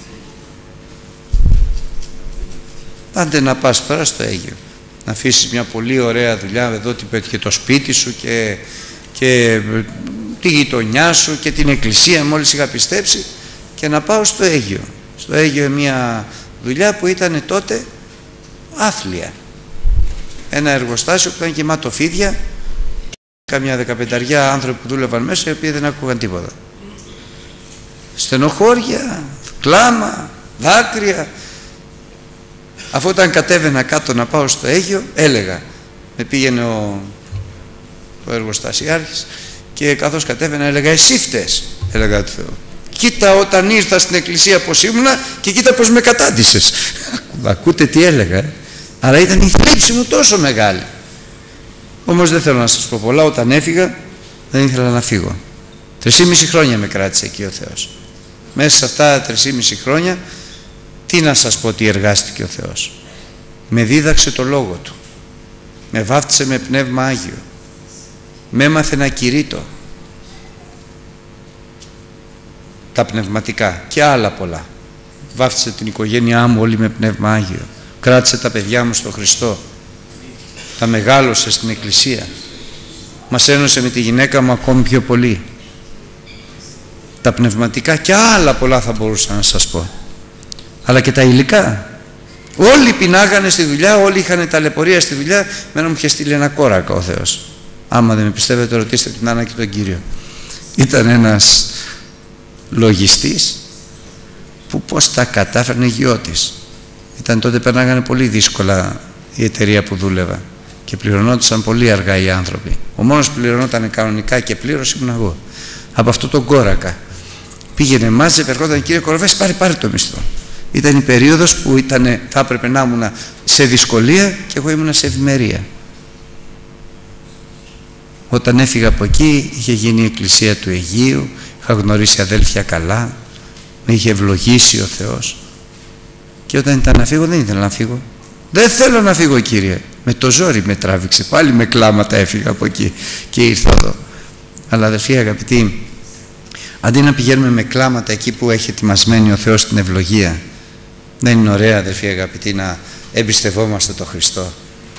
Άντε να πας τώρα στο Αίγυο, να αφήσεις μια πολύ ωραία δουλειά εδώ, και το σπίτι σου και, και τη γειτονιά σου και την εκκλησία μόλις είχα πιστέψει, και να πάω στο Αίγυο. Στο Αίγυο μια δουλειά που ήταν τότε άθλια, ένα εργοστάσιο που ήταν γεμάτο φίδια, καμιά δεκαπενταριά άνθρωποι που δούλευαν μέσα, οι οποίοι δεν ακούγαν τίποτα. Στενοχώρια, κλάμα, δάκρυα. Αφού όταν κατέβαινα κάτω να πάω στο Αίγυο, έλεγα, με πήγαινε ο, ο εργοστασιάρχης, και καθώς κατέβαινα έλεγα, εσύ φταίς, έλεγα του Θεού. Κοίτα όταν ήρθα στην εκκλησία πως ήμουνα και κοίτα πως με κατάντησες. Ακούτε τι έλεγα, ε? Αλλά ήταν η θλίψη μου τόσο μεγάλη. Όμως δεν θέλω να σας πω πολλά. Όταν έφυγα δεν ήθελα να φύγω. Τρισήμιση χρόνια με κράτησε εκεί ο Θεός. Μέσα σε αυτά τα τρισήμιση χρόνια, τι να σας πω τι εργάστηκε ο Θεός. Με δίδαξε το Λόγο Του, με βάφτισε με Πνεύμα Άγιο, με έμαθε να κηρύττω τα πνευματικά και άλλα πολλά. Βάφτισε την οικογένειά μου όλη με Πνεύμα Άγιο, κράτησε τα παιδιά μου στο Χριστό, τα μεγάλωσε στην Εκκλησία, μας ένωσε με τη γυναίκα μου ακόμη πιο πολύ. Τα πνευματικά και άλλα πολλά θα μπορούσα να σας πω, αλλά και τα υλικά. Όλοι πεινάγανε στη δουλειά, όλοι είχαν ταλαιπωρία στη δουλειά. Μένα μου είχε στείλει ένα κόρακα ο Θεός. Άμα δεν με πιστεύετε, ρωτήστε την Άννα και τον Κύριο. Ήταν ένας λογιστής που πώς τα κατάφερνε, γιος. Ήταν τότε, περνάγανε πολύ δύσκολα η εταιρεία που δούλευα και πληρωνόντουσαν πολύ αργά οι άνθρωποι. Ο μόνος που πληρωνόταν κανονικά και πλήρως ήμουν εγώ. Από αυτό τον κόρακα πήγαινε, μάζευε, ερχόταν, Κύριε Κοροβέση, πάρε, πάρε το μισθό. Ήταν η περίοδος που ήτανε, θα έπρεπε να ήμουν σε δυσκολία και εγώ ήμουν σε ευημερία. Όταν έφυγα από εκεί, είχε γίνει η εκκλησία του Αιγείου, είχα γνωρίσει αδέλφια καλά, με είχε ευλογήσει ο Θεός, και όταν ήταν να φύγω δεν ήθελα να φύγω. Δεν θέλω να φύγω, Κύριε. Με το ζόρι με τράβηξε, πάλι με κλάματα έφυγα από εκεί και ήρθα εδώ. Αλλά αδελφοί αγαπητοί, αντί να πηγαίνουμε με κλάματα εκεί που έχει ετοιμασμένη ο Θεός την ευλογία, δεν είναι ωραία, αδελφοί αγαπητοί, να εμπιστευόμαστε τον Χριστό?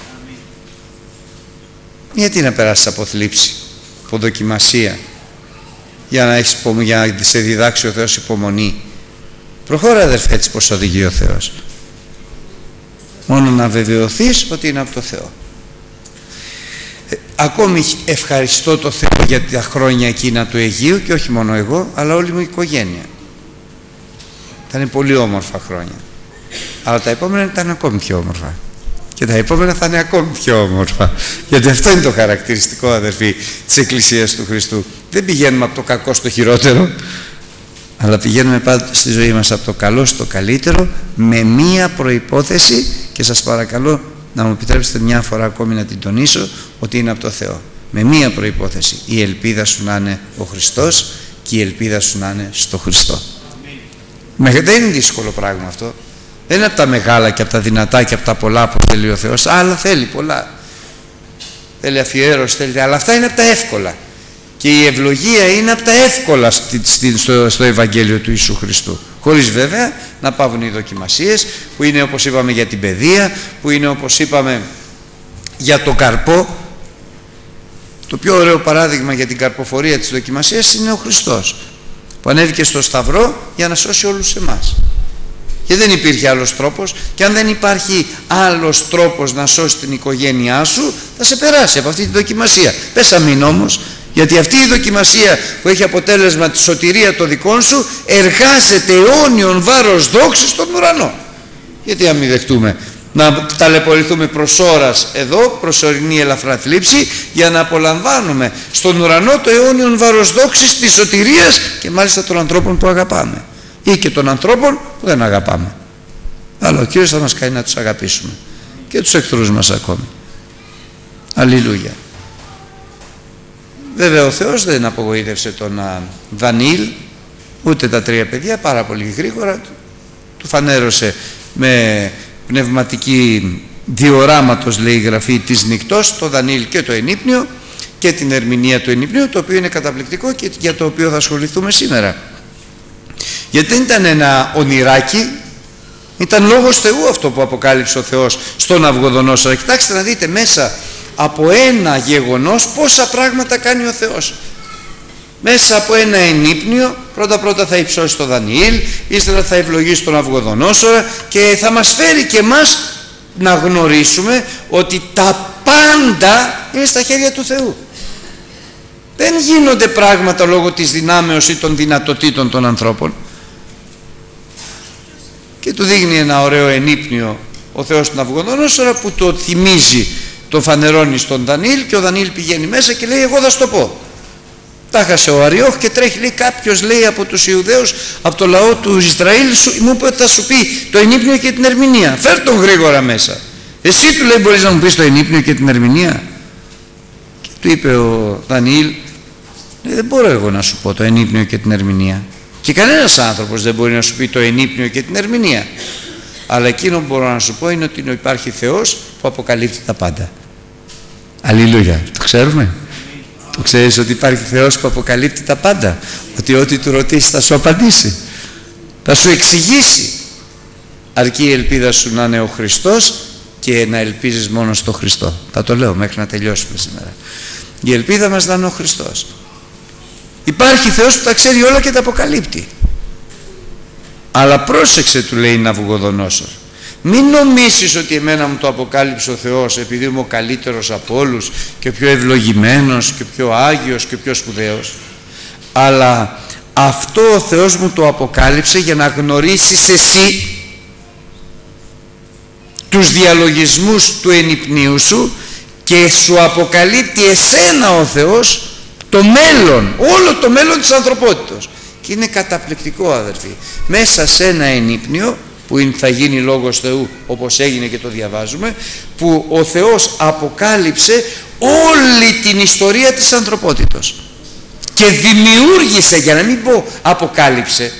Γιατί να περάσεις από θλίψη, από δοκιμασία, για να, έχεις, για να σε διδάξει ο Θεός υπομονή? Προχώρα, αδελφέ, έτσι πως οδηγεί ο Θεός. Μόνο να βεβαιωθείς ότι είναι από το Θεό. Ε, ακόμη ευχαριστώ το Θεό για τα χρόνια εκείνα του Αιγείου, και όχι μόνο εγώ, αλλά όλη μου η οικογένεια. Ήταν πολύ όμορφα χρόνια. Αλλά τα επόμενα ήταν ακόμη πιο όμορφα. Και τα επόμενα θα είναι ακόμη πιο όμορφα. Γιατί αυτό είναι το χαρακτηριστικό, αδερφοί, της Εκκλησίας του Χριστού. Δεν πηγαίνουμε από το κακό στο χειρότερο, αλλά πηγαίνουμε πάντα στη ζωή μας από το καλό στο καλύτερο, με μία προϋπόθεση, και σας παρακαλώ να μου επιτρέψετε μια φορά ακόμη να την τονίσω, ότι είναι από το Θεό. Με μία προϋπόθεση: η ελπίδα σου να είναι ο Χριστός και η ελπίδα σου να είναι στο Χριστό. Αμήν. Δεν είναι δύσκολο πράγμα αυτό. Δεν είναι από τα μεγάλα και από τα δυνατά και από τα πολλά που θέλει ο Θεός. Άλλα θέλει πολλά. Θέλει αφιέρωση, θέλει, αλλά αυτά είναι από τα εύκολα. Και η ευλογία είναι από τα εύκολα στο, στο Ευαγγέλιο του Ιησού Χριστού. Χωρίς βέβαια να πάβουν οι δοκιμασίες, που είναι, όπως είπαμε, για την παιδεία, που είναι, όπως είπαμε, για τον καρπό. Το πιο ωραίο παράδειγμα για την καρποφορία της δοκιμασίας είναι ο Χριστός, που ανέβηκε στο Σταυρό για να σώσει όλους εμάς. Και δεν υπήρχε άλλος τρόπος, και αν δεν υπάρχει άλλος τρόπος να σώσει την οικογένειά σου, θα σε περάσει από αυτή τη δοκιμασία. Πες αμήν όμως, γιατί αυτή η δοκιμασία που έχει αποτέλεσμα τη σωτηρία των δικών σου, εργάζεται αιώνιον βάρος δόξης στον ουρανό. Γιατί αν μην δεχτούμε να ταλαιπωρηθούμε προς ώρας εδώ, προσωρινή ελαφρά θλίψη, για να απολαμβάνουμε στον ουρανό το αιώνιον βάρος δόξης της σωτηρίας, και μάλιστα των ανθρώπων που αγαπάμε, ή και των ανθρώπων που δεν αγαπάμε. Αλλά ο Κύριος θα μας κάνει να τους αγαπήσουμε και τους εχθρούς μας ακόμη. Αλληλούια. Βέβαια ο Θεός δεν απογοήτευσε τον Δανιήλ ούτε τα τρία παιδιά, πάρα πολύ γρήγορα του φανέρωσε με πνευματική διοράματος, λέει η Γραφή, της νυκτός, το Δανιήλ και το ενύπνιο και την ερμηνεία του ενυπνίου, το οποίο είναι καταπληκτικό και για το οποίο θα ασχοληθούμε σήμερα. Γιατί δεν ήταν ένα ονειράκι, ήταν λόγος Θεού αυτό που αποκάλυψε ο Θεός στον Ναβουχοδονόσορα. Κοιτάξτε να δείτε μέσα από ένα γεγονός πόσα πράγματα κάνει ο Θεός. Μέσα από ένα ενύπνιο πρώτα πρώτα θα υψώσει το Δανιήλ, ύστερα θα ευλογήσει τον Ναβουχοδονόσορα και θα μας φέρει και εμάς να γνωρίσουμε ότι τα πάντα είναι στα χέρια του Θεού. Δεν γίνονται πράγματα λόγω της δυνάμεως ή των δυνατοτήτων των ανθρώπων. Και του δείχνει ένα ωραίο ενύπνιο ο Θεός του Ναβουχοδονόσορα που το θυμίζει, το φανερώνει στον Δανιήλ και ο Δανιήλ πηγαίνει μέσα και λέει εγώ θα σου το πω. Τα χάσε ο Αριόχ και τρέχει, λέει κάποιος, λέει από τους Ιουδαίους, από το λαό του Ισραήλ, σου, μου είπε ότι θα σου πει το ενύπνιο και την ερμηνεία. Φέρ τον γρήγορα μέσα. Εσύ, του λέει, μπορείς να μου πεις το ενύπνιο και την ερμηνεία? Και του είπε ο Δανιήλ, δεν μπορώ εγώ να σου πω το ενύπνιο και την ερμηνεία. Και κανένας άνθρωπος δεν μπορεί να σου πει το ενύπνιο και την ερμηνεία. Αλλά εκείνο που μπορώ να σου πω είναι ότι υπάρχει Θεός που αποκαλύπτει τα πάντα. Αλληλούια. Το ξέρουμε. Το ξέρεις ότι υπάρχει Θεός που αποκαλύπτει τα πάντα, ότι ό,τι του ρωτήσει θα σου απαντήσει, θα σου εξηγήσει, αρκεί η ελπίδα σου να είναι ο Χριστός και να ελπίζεις μόνο στο Χριστό. Θα το λέω μέχρι να τελειώσουμε σήμερα. Η ελπίδα μας να είναι ο Χριστός. Υπάρχει Θεός που τα ξέρει όλα και τα αποκαλύπτει, αλλά πρόσεξε, του λέει Ναβουχοδονόσορ, μην νομίσεις ότι εμένα μου το αποκάλυψε ο Θεός επειδή είμαι ο καλύτερος από όλους και πιο ευλογημένος και πιο άγιος και πιο σπουδαίος, αλλά αυτό ο Θεός μου το αποκάλυψε για να γνωρίσεις εσύ τους διαλογισμούς του ενυπνίου σου και σου αποκαλύπτει εσένα ο Θεός το μέλλον, όλο το μέλλον της ανθρωπότητας. Και είναι καταπληκτικό, αδερφοί, μέσα σε ένα ενύπνιο που θα γίνει λόγος Θεού, όπως έγινε και το διαβάζουμε, που ο Θεός αποκάλυψε όλη την ιστορία της ανθρωπότητας και δημιούργησε, για να μην πω αποκάλυψε,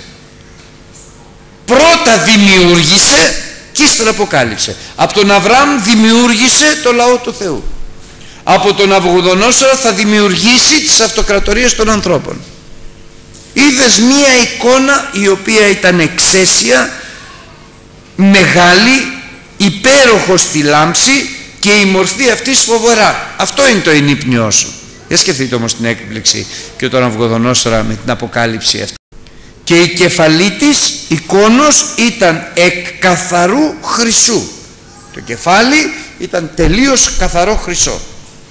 πρώτα δημιούργησε και ύστερα αποκάλυψε. Από τον Αβραάμ δημιούργησε το λαό του Θεού, από τον Ναβουχοδονόσορα θα δημιουργήσει τις αυτοκρατορίες των ανθρώπων. Είδες μία εικόνα η οποία ήταν εξαίσια, μεγάλη, υπέροχο στη λάμψη και η μορφή αυτής φοβερά. Αυτό είναι το ενύπνιό σου. Δεν σκεφτείτε όμως την έκπληξη και τον Ναβουχοδονόσορα με την αποκάλυψη αυτή. Και η κεφαλή της εικόνος ήταν εκ καθαρού χρυσού. Το κεφάλι ήταν τελείως καθαρό χρυσό.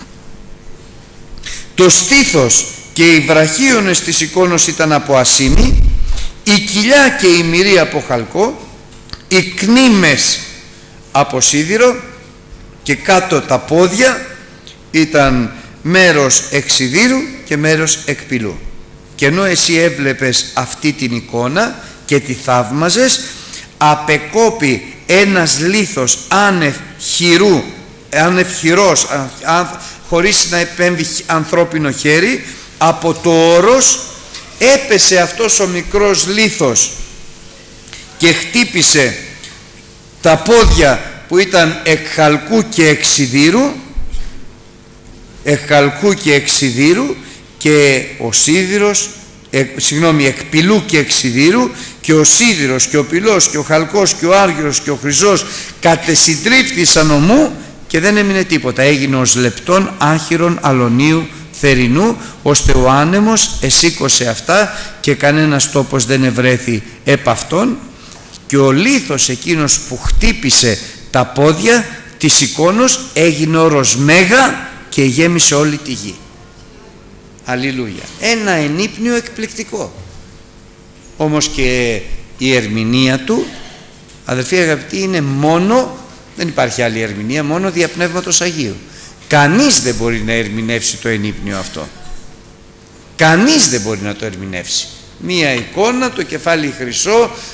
Το στήθος και οι βραχίονες της εικόνος ήταν από ασήμι, η κοιλιά και η μυρή από χαλκό, οι κνήμες από σίδηρο και κάτω τα πόδια ήταν μέρος εκ σιδήρου και μέρος εκ πυλού. Και ενώ εσύ έβλεπες αυτή την εικόνα και τη θαύμαζες, απεκόπη ένας λίθος άνευ χειρού, άνευ χειρός, χωρίς να επέμβει ανθρώπινο χέρι, από το όρος έπεσε αυτός ο μικρός λίθος και χτύπησε τα πόδια που ήταν εκ χαλκού και εκ σιδήρου, εκ χαλκού και εκ σιδήρου, και ο σίδηρος, εκ, συγγνώμη, εκ πυλού και εκ σιδήρου, και ο σίδηρος και ο πυλός και ο χαλκός και ο άργυρος και ο χρυσός κατεσυντρίφθησαν ομού και δεν έμεινε τίποτα. Έγινε ως λεπτόν άχυρον αλωνίου θερινού, ώστε ο άνεμος εσήκωσε αυτά και κανένας τόπος δεν ευρέθη επ' αυτόν, και ο λίθος εκείνος που χτύπησε τα πόδια της εικόνος έγινε όρος μέγα και γέμισε όλη τη γη. Αλληλούια. Ένα ενύπνιο εκπληκτικό. Όμως και η ερμηνεία του, αδελφοί αγαπητοί, είναι μόνο, δεν υπάρχει άλλη ερμηνεία, μόνο δια Πνεύματος Αγίου. Κανείς δεν μπορεί να ερμηνεύσει το ενύπνιο αυτό. Κανείς δεν μπορεί να το ερμηνεύσει. Μία εικόνα, το κεφάλι χρυσό,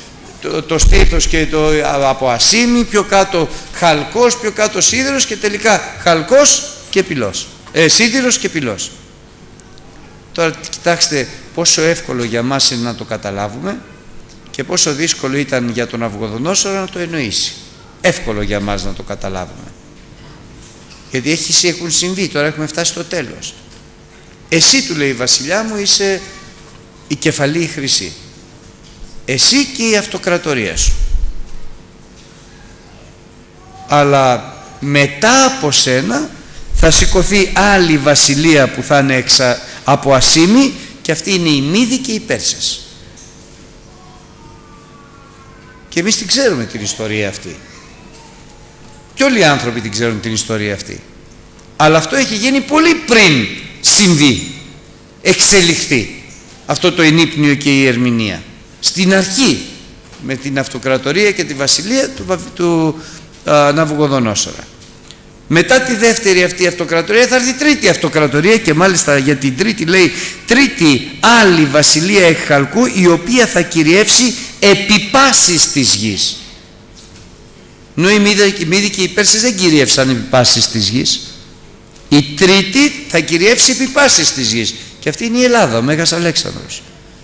το, το στήθος και το από ασήμι, πιο κάτω χαλκός, πιο κάτω σίδηρος και τελικά χαλκός και πυλός, ε, σίδηρος και πυλός. Τώρα κοιτάξτε πόσο εύκολο για μας είναι να το καταλάβουμε και πόσο δύσκολο ήταν για τον Ναβουχοδονόσορο να το εννοήσει. Εύκολο για μας να το καταλάβουμε, γιατί έχει, έχουν συμβεί, τώρα έχουμε φτάσει στο τέλος. Εσύ, του λέει, βασιλιά μου, είσαι η κεφαλή η χρυσή, εσύ και η αυτοκρατορία σου, αλλά μετά από σένα θα σηκωθεί άλλη βασιλεία που θα είναι εξα, από ασήμι, και αυτή είναι οι Μήδοι και οι Πέρσες. Και εμείς την ξέρουμε την ιστορία αυτή, και όλοι οι άνθρωποι την ξέρουν την ιστορία αυτή, αλλά αυτό έχει γίνει πολύ πριν συμβεί, εξελιχθεί αυτό το ενύπνιο και η ερμηνεία. Στην αρχή με την αυτοκρατορία και τη βασιλεία του, του α, Ναβουχοδονόσορα. Μετά τη δεύτερη αυτή αυτοκρατορία θα έρθει η τρίτη αυτοκρατορία, και μάλιστα για την τρίτη λέει τρίτη άλλη βασιλεία εκ χαλκού, η οποία θα κυριεύσει επί πάσης της γης. Ενώ οι Μήδοι και οι Πέρσες δεν κυριεύσαν επί πάσης της γης. Η τρίτη θα κυριεύσει επί πάσης της γης, και αυτή είναι η Ελλάδα, ο Μέγας Αλέξανδρος.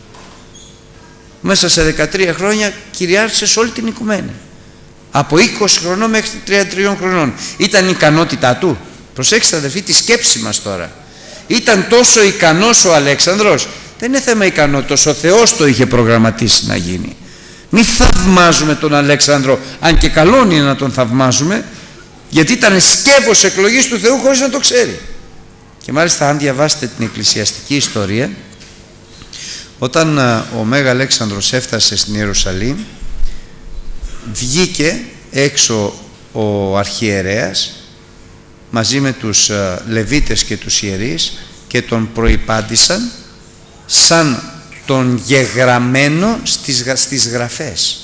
Μέσα σε δεκατρία χρόνια κυριάρχησε σε όλη την οικουμένη. Από είκοσι χρονών μέχρι τριάντα τρία χρονών. Ήταν η ικανότητά του. Προσέξτε αδερφοί τη σκέψη μας τώρα. Ήταν τόσο ικανός ο Αλέξανδρος? Δεν είναι θέμα ικανότητας, ο Θεός το είχε προγραμματίσει να γίνει. Μην θαυμάζουμε τον Αλέξανδρο, αν και καλό είναι να τον θαυμάζουμε, γιατί ήταν σκεύος εκλογής του Θεού χωρίς να το ξέρει. Και μάλιστα αν διαβάσετε την εκκλησιαστική ιστορία, όταν ο Μέγα Αλέξανδρος έφτασε στην Ιερουσαλήμ, βγήκε έξω ο αρχιερέας μαζί με τους Λεβίτες και τους ιερείς και τον προϋπάντησαν σαν τον γεγραμμένο στις, στις γραφές.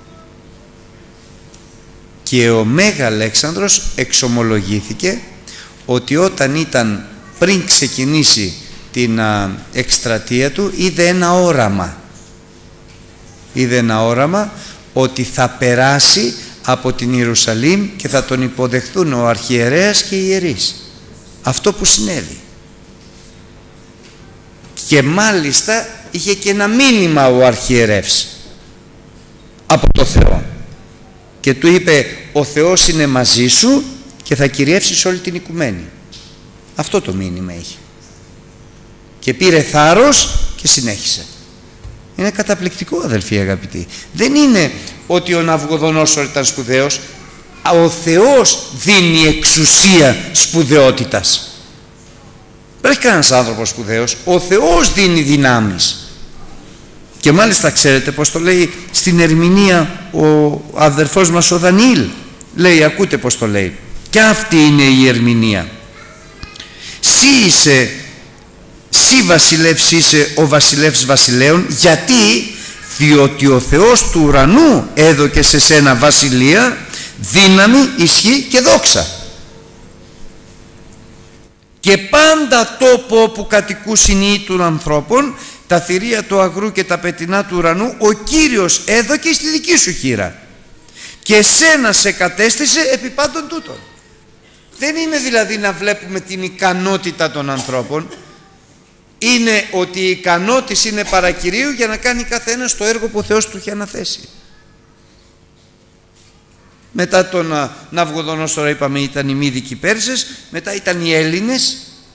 Και ο Μέγα Αλέξανδρος εξομολογήθηκε ότι όταν ήταν πριν ξεκινήσει την α, εκστρατεία του, είδε ένα όραμα. Είδε ένα όραμα ότι θα περάσει από την Ιερουσαλήμ και θα τον υποδεχθούν ο αρχιερέας και οι ιερείς. Αυτό που συνέβη. Και μάλιστα είχε και ένα μήνυμα ο αρχιερεύς από το Θεό. Και του είπε, ο Θεός είναι μαζί σου και θα κυριεύσεις όλη την οικουμένη. Αυτό το μήνυμα είχε. Και πήρε θάρρος και συνέχισε. Είναι καταπληκτικό, αδελφοί αγαπητοί. Δεν είναι ότι ο Ναβουχοδονόσορ ήταν σπουδαίος. Ο Θεός δίνει εξουσία σπουδαιότητας. Δεν έχει κανένας άνθρωπος σπουδαίος. Ο Θεός δίνει δυνάμεις. Και μάλιστα ξέρετε πως το λέει στην ερμηνεία ο αδερφός μας ο Δανιήλ. Λέει, ακούτε πως το λέει. Και αυτή είναι η ερμηνεία. Σύ είσαι, σύ βασιλεύς είσαι ο βασιλεύς βασιλέων. Γιατί? Διότι ο Θεός του ουρανού έδωκε σε σένα βασιλεία, δύναμη, ισχύ και δόξα. Και πάντα τόπο όπου κατοικούσιν οι των ανθρώπων, τα θηρία του αγρού και τα πετεινά του ουρανού, ο Κύριος έδωκε στη δική σου χείρα. Και εσένα σε κατέστησε επί πάντων τούτων. Δεν είναι δηλαδή να βλέπουμε την ικανότητα των ανθρώπων. Είναι ότι η ικανότητα είναι παρακυρίου για να κάνει καθένας το έργο που ο Θεός του έχει αναθέσει. Μετά τον Ναβουχοδονόσορα είπαμε ήταν οι Μήδοι και οι Πέρσες, μετά ήταν οι Έλληνες.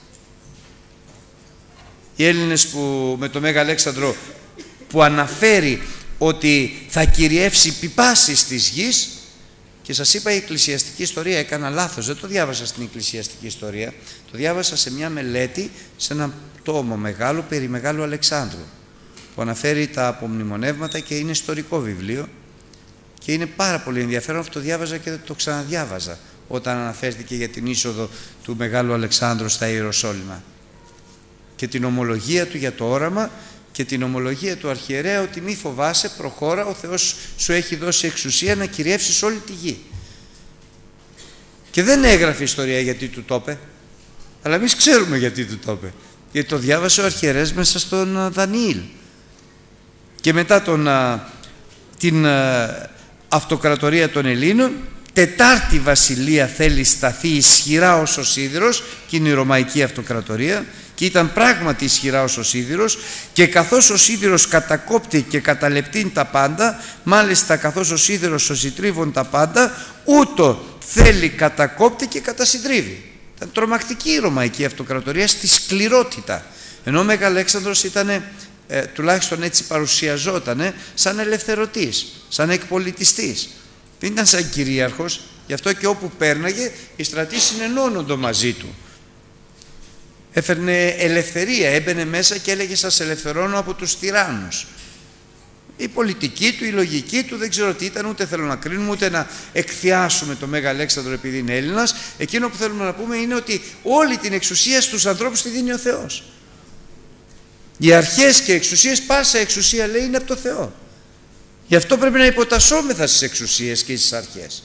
Οι Έλληνες που με το Μέγα Αλέξανδρο που αναφέρει ότι θα κυριεύσει επί πάσης της γης. Και σας είπα η εκκλησιαστική ιστορία, έκανα λάθος, δεν το διάβασα στην εκκλησιαστική ιστορία, το διάβασα σε μια μελέτη, σε ένα τόμο μεγάλο περί Μεγάλου Αλεξάνδρου, που αναφέρει τα απομνημονεύματα και είναι ιστορικό βιβλίο και είναι πάρα πολύ ενδιαφέρον. Αυτό το διάβαζα και το ξαναδιάβαζα όταν αναφέρθηκε για την είσοδο του Μεγάλου Αλεξάνδρου στα Ιεροσόλυμα και την ομολογία του για το όραμα και την ομολογία του αρχιερέα ότι μη φοβάσαι, προχώρα, ο Θεός σου έχει δώσει εξουσία να κυριεύσεις όλη τη γη. Και δεν έγραφε ιστορία γιατί του το είπε, αλλά εμείς ξέρουμε γιατί του το είπε. Γιατί το διάβασε ο αρχιερέας μέσα στον Δανιήλ. Και μετά τον, την ε, αυτοκρατορία των Ελλήνων. Τετάρτη βασιλεία θέλει σταθεί ισχυρά ως ο Σίδηρος, και είναι η Ρωμαϊκή Αυτοκρατορία, και ήταν πράγματι ισχυρά ως ο Σίδηρος, και καθώς ο Σίδηρος κατακόπτει και καταλεπτύνει τα πάντα, μάλιστα καθώς ο Σίδηρος σωσιτρίβων τα πάντα, ούτω θέλει κατακόπτει και κατασυντρίβει. Ήταν τρομακτική η Ρωμαϊκή Αυτοκρατορία στη σκληρότητα, ενώ ο Μέγα Αλέξανδρος ήταν, ε, τουλάχιστον έτσι παρουσιαζόταν, σαν ελευθερωτής, σαν εκπολιτιστής. Δεν ήταν σαν κυρίαρχος, γι' αυτό και όπου πέρναγε οι στρατοί συνενώνονται μαζί του. Έφερνε ελευθερία, έμπαινε μέσα και έλεγε σας ελευθερώνω από τους τυράννους. Η πολιτική του, η λογική του, δεν ξέρω τι ήταν, ούτε θέλω να κρίνουμε, ούτε να εκθιάσουμε τον Μέγα Αλέξανδρο επειδή είναι Έλληνας. Εκείνο που θέλουμε να πούμε είναι ότι όλη την εξουσία στους ανθρώπους τη δίνει ο Θεός. Οι αρχές και εξουσίες, πάσα εξουσία λέει είναι από το Θεό. Γι' αυτό πρέπει να υποτασσόμεθα στις εξουσίες και στις αρχές.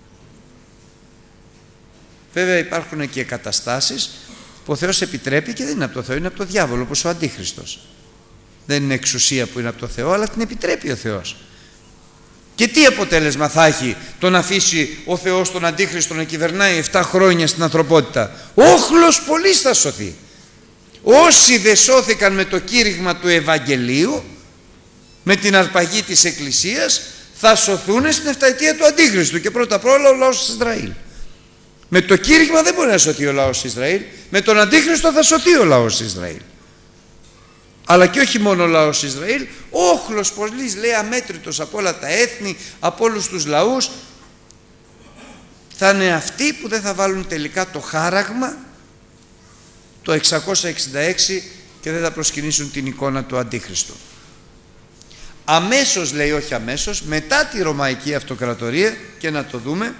Βέβαια υπάρχουν και καταστάσεις που ο Θεός επιτρέπει και δεν είναι από το Θεό, είναι από το διάβολο, όπως ο Αντίχριστος. Δεν είναι εξουσία που είναι από το Θεό, αλλά την επιτρέπει ο Θεός. Και τι αποτέλεσμα θα έχει το να αφήσει ο Θεός τον Αντίχριστο να κυβερνάει επτά χρόνια στην ανθρωπότητα? Όχλος πολλής θα σωθεί. Όσοι δεν σώθηκαν με το κήρυγμα του Ευαγγελίου, με την αρπαγή της Εκκλησίας, θα σωθούν στην εφταετία του Αντίχριστου, και πρώτα απ' όλα ο λαός της Ισραήλ. Με το κήρυγμα δεν μπορεί να σωθεί ο λαός της Ισραήλ, με τον Αντίχριστο θα σωθεί ο λαός της Ισραήλ. Αλλά και όχι μόνο ο λαός της Ισραήλ, όχλος πολλής, λέει, αμέτρητος από όλα τα έθνη, από όλους τους λαούς, θα είναι αυτοί που δεν θα βάλουν τελικά το χάραγμα το εξακόσια εξήντα έξι και δεν θα προσκυνήσουν την εικόνα του Αντίχριστου. Αμέσως, λέει, όχι αμέσως, μετά τη Ρωμαϊκή Αυτοκρατορία, και να το δούμε,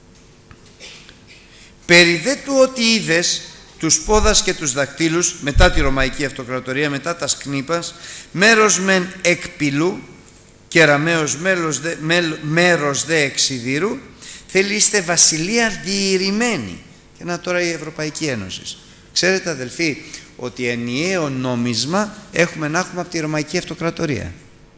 περί δε του ότι είδες τους πόδας και τους δακτύλους, μετά τη Ρωμαϊκή Αυτοκρατορία, μετά τα σκνήπας, μέρος μεν εκπηλού και ραμαίος μέλος δε, μέλ, μέρος δε εξιδύρου, θέλει είστε βασιλεία διηρημένη. Και να τώρα η Ευρωπαϊκή Ένωση. Ξέρετε, αδελφοί, ότι ενιαίο νόμισμα έχουμε να έχουμε από τη Ρωμαϊκή Αυτοκρατορία.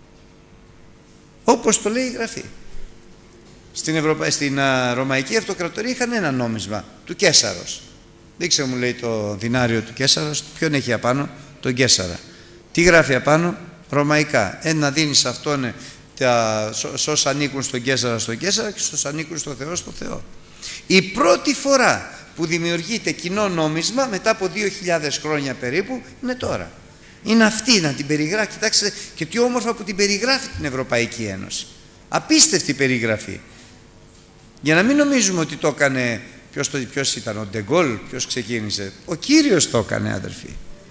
Όπως το λέει η Γραφή. Στην, Ευρωπα... Στην α, Ρωμαϊκή Αυτοκρατορία είχαν ένα νόμισμα του Καίσαρος. Δείξε μου, λέει, το δινάριο του Καίσαρος. Ποιον έχει απάνω? Τον Καίσαρα. Τι γράφει απάνω? Ρωμαϊκά. Ένα δίνεις αυτόν τα... σ' όσα ανήκουν στον Καίσαρα στον Καίσαρα και σ' όσα ανήκουν στον Θεό στον Θεό. Η πρώτη φορά που δημιουργείται κοινό νόμισμα μετά από δύο χιλιάδες χρόνια περίπου είναι τώρα. Είναι αυτή, να την περιγράφει. Κοιτάξτε και τι όμορφα που την περιγράφει την Ευρωπαϊκή Ένωση. Απίστευτη περιγραφή. Για να μην νομίζουμε ότι το έκανε, ποιος, το, ποιος ήταν, ο Ντεγκόλ, ποιος ξεκίνησε. Ο Κύριος το έκανε, αδερφοί.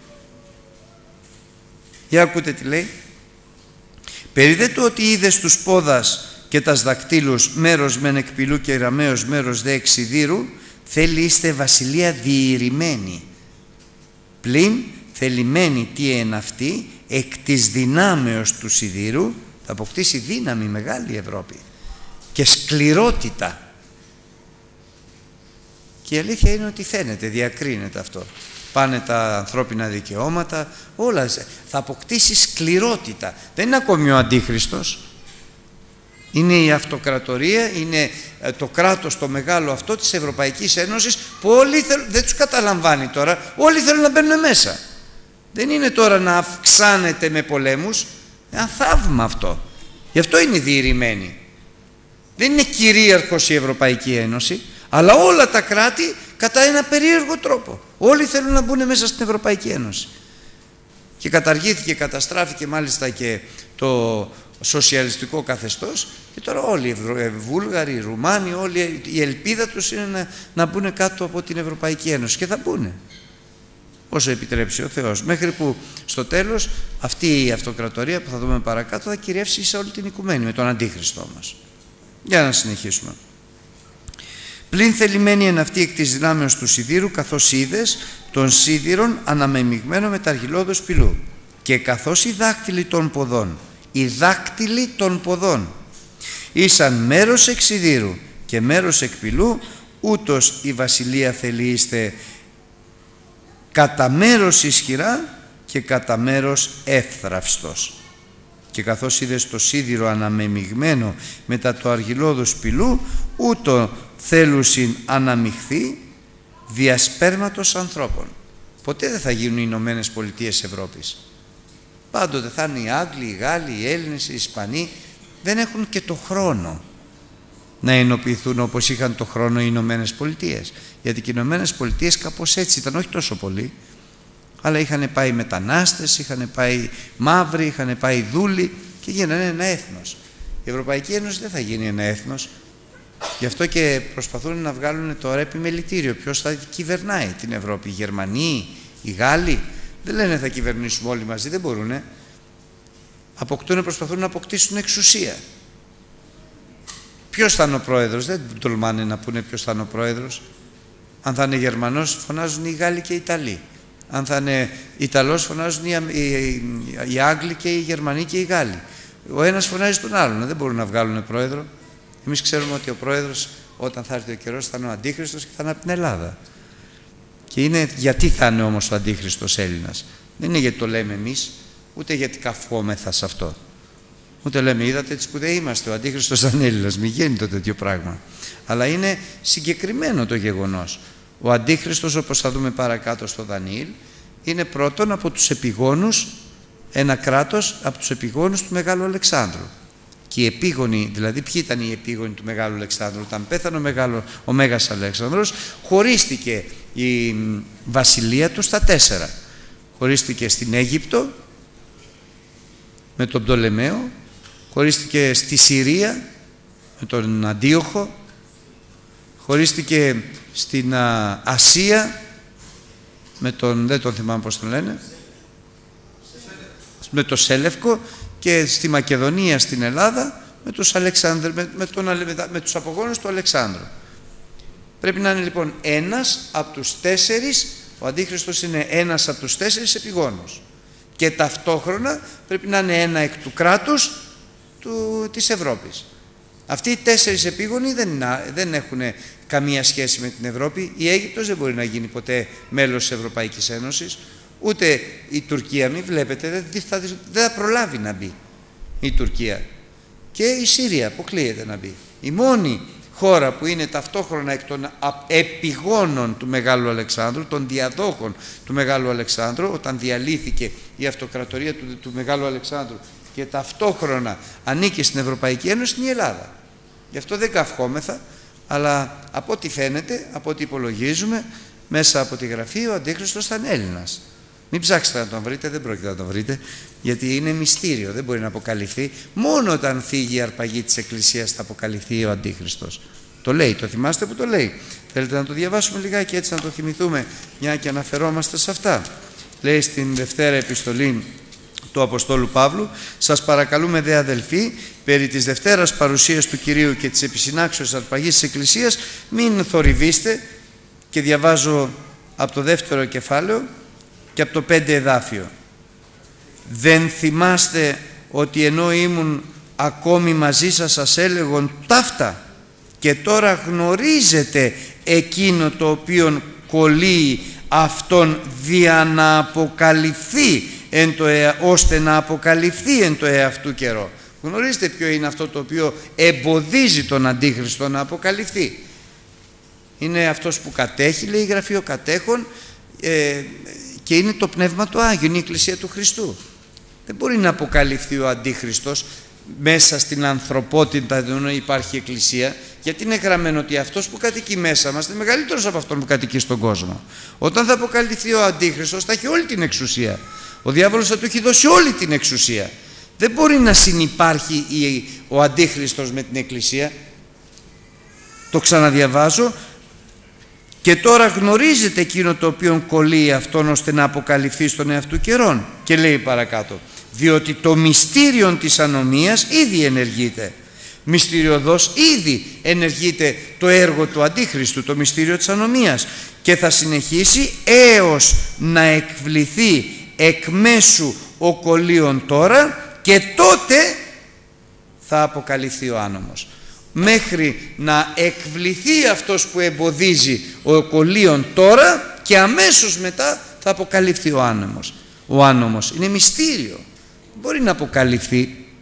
Για ακούτε τι λέει. Περί δε το ότι είδες τους πόδας και τας δακτύλους, μέρος μεν εκπηλού και ραμαίος μέρος δε εξιδύρου, θέλει είστε βασιλεία διηρημένη. Πλην θελημένη τι εν αυτή, εκ της δυνάμεως του σιδήρου, θα αποκτήσει δύναμη μεγάλη η Ευρώπη και σκληρότητα. Και η αλήθεια είναι ότι φαίνεται, διακρίνεται αυτό. Πάνε τα ανθρώπινα δικαιώματα, όλα. Θα αποκτήσει σκληρότητα. Δεν είναι ακόμη ο Αντίχριστος. Είναι η αυτοκρατορία, είναι το κράτος το μεγάλο αυτό της Ευρωπαϊκής Ένωσης που όλοι θέλουν, δεν τους καταλαμβάνει τώρα, όλοι θέλουν να μπαίνουν μέσα. Δεν είναι τώρα να αυξάνεται με πολέμους, ένα θαύμα αυτό. Γι' αυτό είναι διηρημένη. Δεν είναι κυρίαρχος η Ευρωπαϊκή Ένωση, αλλά όλα τα κράτη κατά ένα περίεργο τρόπο. Όλοι θέλουν να μπουν μέσα στην Ευρωπαϊκή Ένωση. Και καταργήθηκε, καταστράφηκε μάλιστα και το σοσιαλιστικό καθεστώς και τώρα όλοι οι Βούλγαροι, οι Ρουμάνοι, όλοι η ελπίδα τους είναι να, να μπουν κάτω από την Ευρωπαϊκή Ένωση και θα μπουν όσο επιτρέψει ο Θεός, μέχρι που στο τέλος αυτή η αυτοκρατορία που θα δούμε παρακάτω θα κυριεύσει σε όλη την οικουμένη με τον Αντίχριστό μας. Για να συνεχίσουμε. Πλην θελημένη εν αυτή εκ της δυνάμεως του σιδήρου, καθώς είδες των σίδηρων αναμεμειγμένο με τα αργυλώδους πυλού, και καθώς οι δάκτυλοι των ποδών, οι δάκτυλοι των ποδών ήσαν μέρος εκ σιδήρου και μέρος εκ πυλού, ούτως η βασιλεία θελείστε κατά μέρος ισχυρά και κατά μέρος εύθραυστος. Και καθώς είδε το σίδηρο αναμεμειγμένο μετά το αργυλώδου σπηλού, ούτω θέλουσιν αναμειχθεί διασπέρματος ανθρώπων. Ποτέ δεν θα γίνουν οι Ηνωμένες Πολιτείες Ευρώπης. Πάντοτε θα είναι οι Άγγλοι, οι Γάλλοι, οι Έλληνες, οι Ισπανοί. Δεν έχουν και το χρόνο να ενοποιηθούν όπως είχαν το χρόνο οι Ηνωμένες Πολιτείες. Γιατί και οι Ηνωμένες Πολιτείες κάπως έτσι ήταν, όχι τόσο πολύ, αλλά είχαν πάει μετανάστες, είχαν πάει μαύροι, είχαν πάει δούλοι και γίνανε ένα έθνος. Η Ευρωπαϊκή Ένωση δεν θα γίνει ένα έθνος. Γι' αυτό και προσπαθούν να βγάλουν τώρα επιμελητήριο. Ποιος θα κυβερνάει την Ευρώπη, οι Γερμανοί, οι Γάλλοι? Δεν λένε θα κυβερνήσουμε όλοι μαζί, δεν μπορούνε. Αποκτούν, προσπαθούν να αποκτήσουν εξουσία. Ποιος θα είναι ο πρόεδρος? Δεν τολμάνε να πούνε ποιος θα είναι ο πρόεδρος. Αν θα είναι Γερμανός, φωνάζουν οι Γάλλοι και οι Ιταλοί. Αν θα είναι Ιταλός, φωνάζουν οι, οι, οι Άγγλοι και οι Γερμανοί και οι Γάλλοι. Ο ένας φωνάζει τον άλλον. Δεν μπορούν να βγάλουν πρόεδρο. Εμείς ξέρουμε ότι ο πρόεδρος, όταν θα έρθει ο καιρός, θα είναι ο Αντίχριστος και θα είναι από την Ελλάδα. Και είναι γιατί θα είναι όμως ο Αντίχριστος Έλληνας? Δεν είναι γιατί το λέμε εμείς, ούτε γιατί καυχόμεθα σε αυτό. Ούτε λέμε, είδατε τι σπουδαίοι είμαστε, ο Αντίχριστος ήταν Έλληνας. Μη γίνει το τέτοιο πράγμα. Αλλά είναι συγκεκριμένο το γεγονός. Ο Αντίχριστος, όπως θα δούμε παρακάτω στο Δανιήλ, είναι πρώτον από τους επιγόνους, ένα κράτος από τους επιγόνους του Μεγάλου Αλεξάνδρου. Και οι επίγονοι, δηλαδή ποιοι ήταν οι επίγονοι του Μεγάλου Αλεξάνδρου? Όταν πέθανε ο, Μεγάλο, ο Μέγας Αλέξανδρος, χωρίστηκε η βασιλεία του στα τέσσερα. Χωρίστηκε στην Αίγυπτο με τον Πτολεμαίο, χωρίστηκε στη Συρία με τον Αντίοχο, χωρίστηκε στην α, Ασία με τον, δεν τον θυμάμαι πώς τον λένε, με τον Σέλευκο, και στη Μακεδονία, στην Ελλάδα, με τους, Αλεξάνδρ, με, με, τον, με, με τους απογόνους του Αλεξάνδρου. Πρέπει να είναι λοιπόν ένας από τους τέσσερις, ο Αντίχριστος είναι ένας από τους τέσσερις επιγόνους. Και ταυτόχρονα πρέπει να είναι ένα εκ του κράτους του, της Ευρώπης. Αυτοί οι τέσσερις επίγονοι δεν, δεν έχουν καμία σχέση με την Ευρώπη. Η Αίγυπτος δεν μπορεί να γίνει ποτέ μέλος της Ευρωπαϊκής Ένωσης. Ούτε η Τουρκία, μην βλέπετε, δεν θα, δεν θα προλάβει να μπει η Τουρκία. Και η Συρία αποκλείεται να μπει. Η μόνη χώρα που είναι ταυτόχρονα εκ των επιγόνων του Μεγάλου Αλεξάνδρου, των διαδόχων του Μεγάλου Αλεξάνδρου, όταν διαλύθηκε η αυτοκρατορία του, του Μεγάλου Αλεξάνδρου και ταυτόχρονα ανήκει στην Ευρωπαϊκή Ένωση, είναι η Ελλάδα. Γι' αυτό δεν καυχόμεθα, αλλά από ό,τι φαίνεται, από ό,τι υπολογίζουμε, μέσα από τη γραφή ο Αντίχριστος θα είναι Έλληνας. Μην ψάξετε να τον βρείτε, δεν πρόκειται να τον βρείτε, γιατί είναι μυστήριο, δεν μπορεί να αποκαλυφθεί. Μόνο όταν φύγει η αρπαγή της Εκκλησίας θα αποκαλυφθεί ο Αντίχριστος. Το λέει, το θυμάστε που το λέει? Θέλετε να το διαβάσουμε λιγάκι έτσι να το θυμηθούμε, μια και αναφερόμαστε σε αυτά? Λέει στην Δευτέρα Επιστολή του Αποστόλου Παύλου: σας παρακαλούμε δε αδελφοί, περί της Δευτέρας παρουσίας του Κυρίου και της επισυνάξεως αρπαγής της Εκκλησίας, μην θορυβήστε. Και διαβάζω από το δεύτερο κεφάλαιο και από το πέντε εδάφιο. Δεν θυμάστε ότι ενώ ήμουν ακόμη μαζί σας σας έλεγον ταύτα, και τώρα γνωρίζετε εκείνο το οποίο κωλύει αυτόν δια να αποκαλυφθεί εν το ε, ώστε να αποκαλυφθεί εν το εαυτού καιρό. Γνωρίζετε ποιο είναι αυτό το οποίο εμποδίζει τον Αντίχριστο να αποκαλυφθεί? Είναι αυτός που κατέχει, λέει η Γραφή, ο κατέχων, ε, και είναι το Πνεύμα του Άγιο, είναι η Εκκλησία του Χριστού. Δεν μπορεί να αποκαλυφθεί ο Αντίχριστος μέσα στην ανθρωπότητα ενώ υπάρχει Εκκλησία, γιατί είναι γραμμένο ότι αυτός που κατοικεί μέσα μας είναι μεγαλύτερος από αυτόν που κατοικεί στον κόσμο. Όταν θα αποκαλυφθεί ο Αντίχριστος θα έχει όλη την εξουσία. Ο διάβολος θα του έχει δώσει όλη την εξουσία. Δεν μπορεί να συνυπάρχει ο Αντίχριστος με την Εκκλησία. Το ξαναδιαβάζω. Και τώρα γνωρίζετε εκείνο το οποίο κωλύει αυτόν ώστε να αποκαλυφθεί στον εαυτού καιρόν. Και λέει παρακάτω: διότι το μυστήριον της ανομίας ήδη ενεργείται. Μυστηριωδώς ήδη ενεργείται το έργο του Αντίχριστου, το μυστήριο της ανομίας, και θα συνεχίσει έως να εκβληθεί εκ μέσου ο κωλύων τώρα, και τότε θα αποκαλυφθεί ο άνομος. Μέχρι να εκβληθεί αυτός που εμποδίζει ο κωλύων τώρα, και αμέσως μετά θα αποκαλυφθεί ο άνομος. Ο άνομος είναι μυστήριο, μπορεί να αποκαλυφθεί.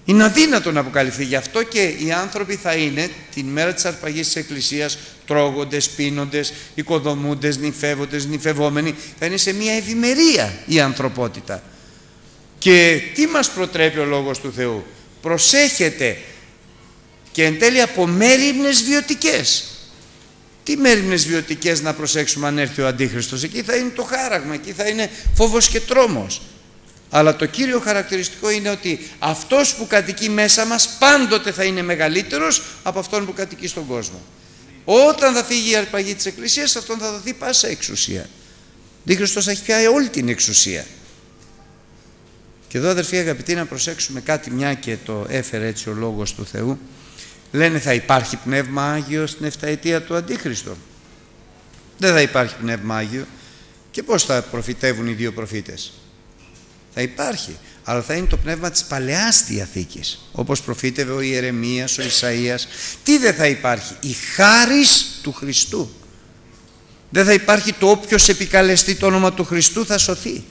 Είναι αδύνατο να αποκαλυφθεί. Γι' αυτό και οι άνθρωποι θα είναι την μέρα της αρπαγής της Εκκλησίας τρώγοντες, πίνοντες, οικοδομούντες, νυφεύοντες, νυφευόμενοι. Θα είναι σε μια ευημερία η ανθρωπότητα. Και τι μας προτρέπει ο Λόγος του Θεού? Προσέχετε και εν τέλει από μέριμνες βιωτικές. Τι μέριμνες βιωτικές να προσέξουμε αν έρθει ο Αντίχριστος? Εκεί θα είναι το χάραγμα, εκεί θα είναι φόβος και τρόμος. Αλλά το κύριο χαρακτηριστικό είναι ότι αυτός που κατοικεί μέσα μας πάντοτε θα είναι μεγαλύτερος από αυτόν που κατοικεί στον κόσμο. Όταν θα φύγει η αρπαγή της Εκκλησίας, αυτόν θα δοθεί πάσα εξουσία. Ο Χριστός θα έχει πια όλη την εξουσία. Και εδώ, αδερφοί αγαπητοί, να προσέξουμε κάτι, μια και το έφερε έτσι ο Λόγος του Θεού. Λένε θα υπάρχει Πνεύμα Άγιο στην εφταετία του Αντίχριστο. Δεν θα υπάρχει Πνεύμα Άγιο. Και πώς θα προφητεύουν οι δύο προφήτες? Θα υπάρχει, αλλά θα είναι το πνεύμα της Παλαιάς Διαθήκης, όπως προφήτευε ο Ιερεμίας, ο Ισαΐας. Τι δεν θα υπάρχει? Η χάρις του Χριστού. Δεν θα υπάρχει το όποιος επικαλεστεί το όνομα του Χριστού θα σωθεί.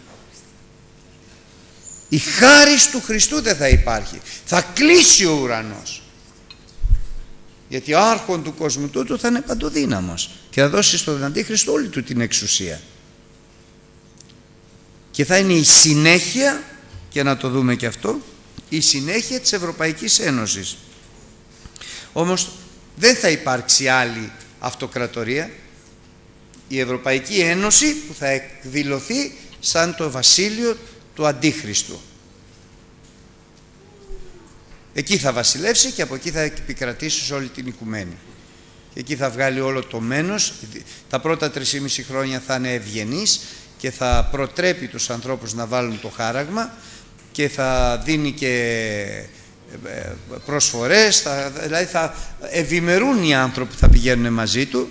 Η χάρις του Χριστού δεν θα υπάρχει. Θα κλείσει ο ουρανός. Γιατί ο άρχον του κόσμου τούτου θα είναι παντοδύναμος και θα δώσει στον Αντίχριστο όλη του την εξουσία. Και θα είναι η συνέχεια, και να το δούμε και αυτό, η συνέχεια της Ευρωπαϊκής Ένωσης. Όμως δεν θα υπάρξει άλλη αυτοκρατορία. Η Ευρωπαϊκή Ένωση που θα εκδηλωθεί σαν το βασίλειο του Αντίχριστου. Εκεί θα βασιλεύσει και από εκεί θα επικρατήσει σε όλη την οικουμένη. Και εκεί θα βγάλει όλο το μένος. Τα πρώτα τρισήμιση χρόνια θα είναι ευγενής και θα προτρέπει τους ανθρώπους να βάλουν το χάραγμα και θα δίνει και προσφορές, θα, δηλαδή θα ευημερούν οι άνθρωποι που θα πηγαίνουν μαζί του.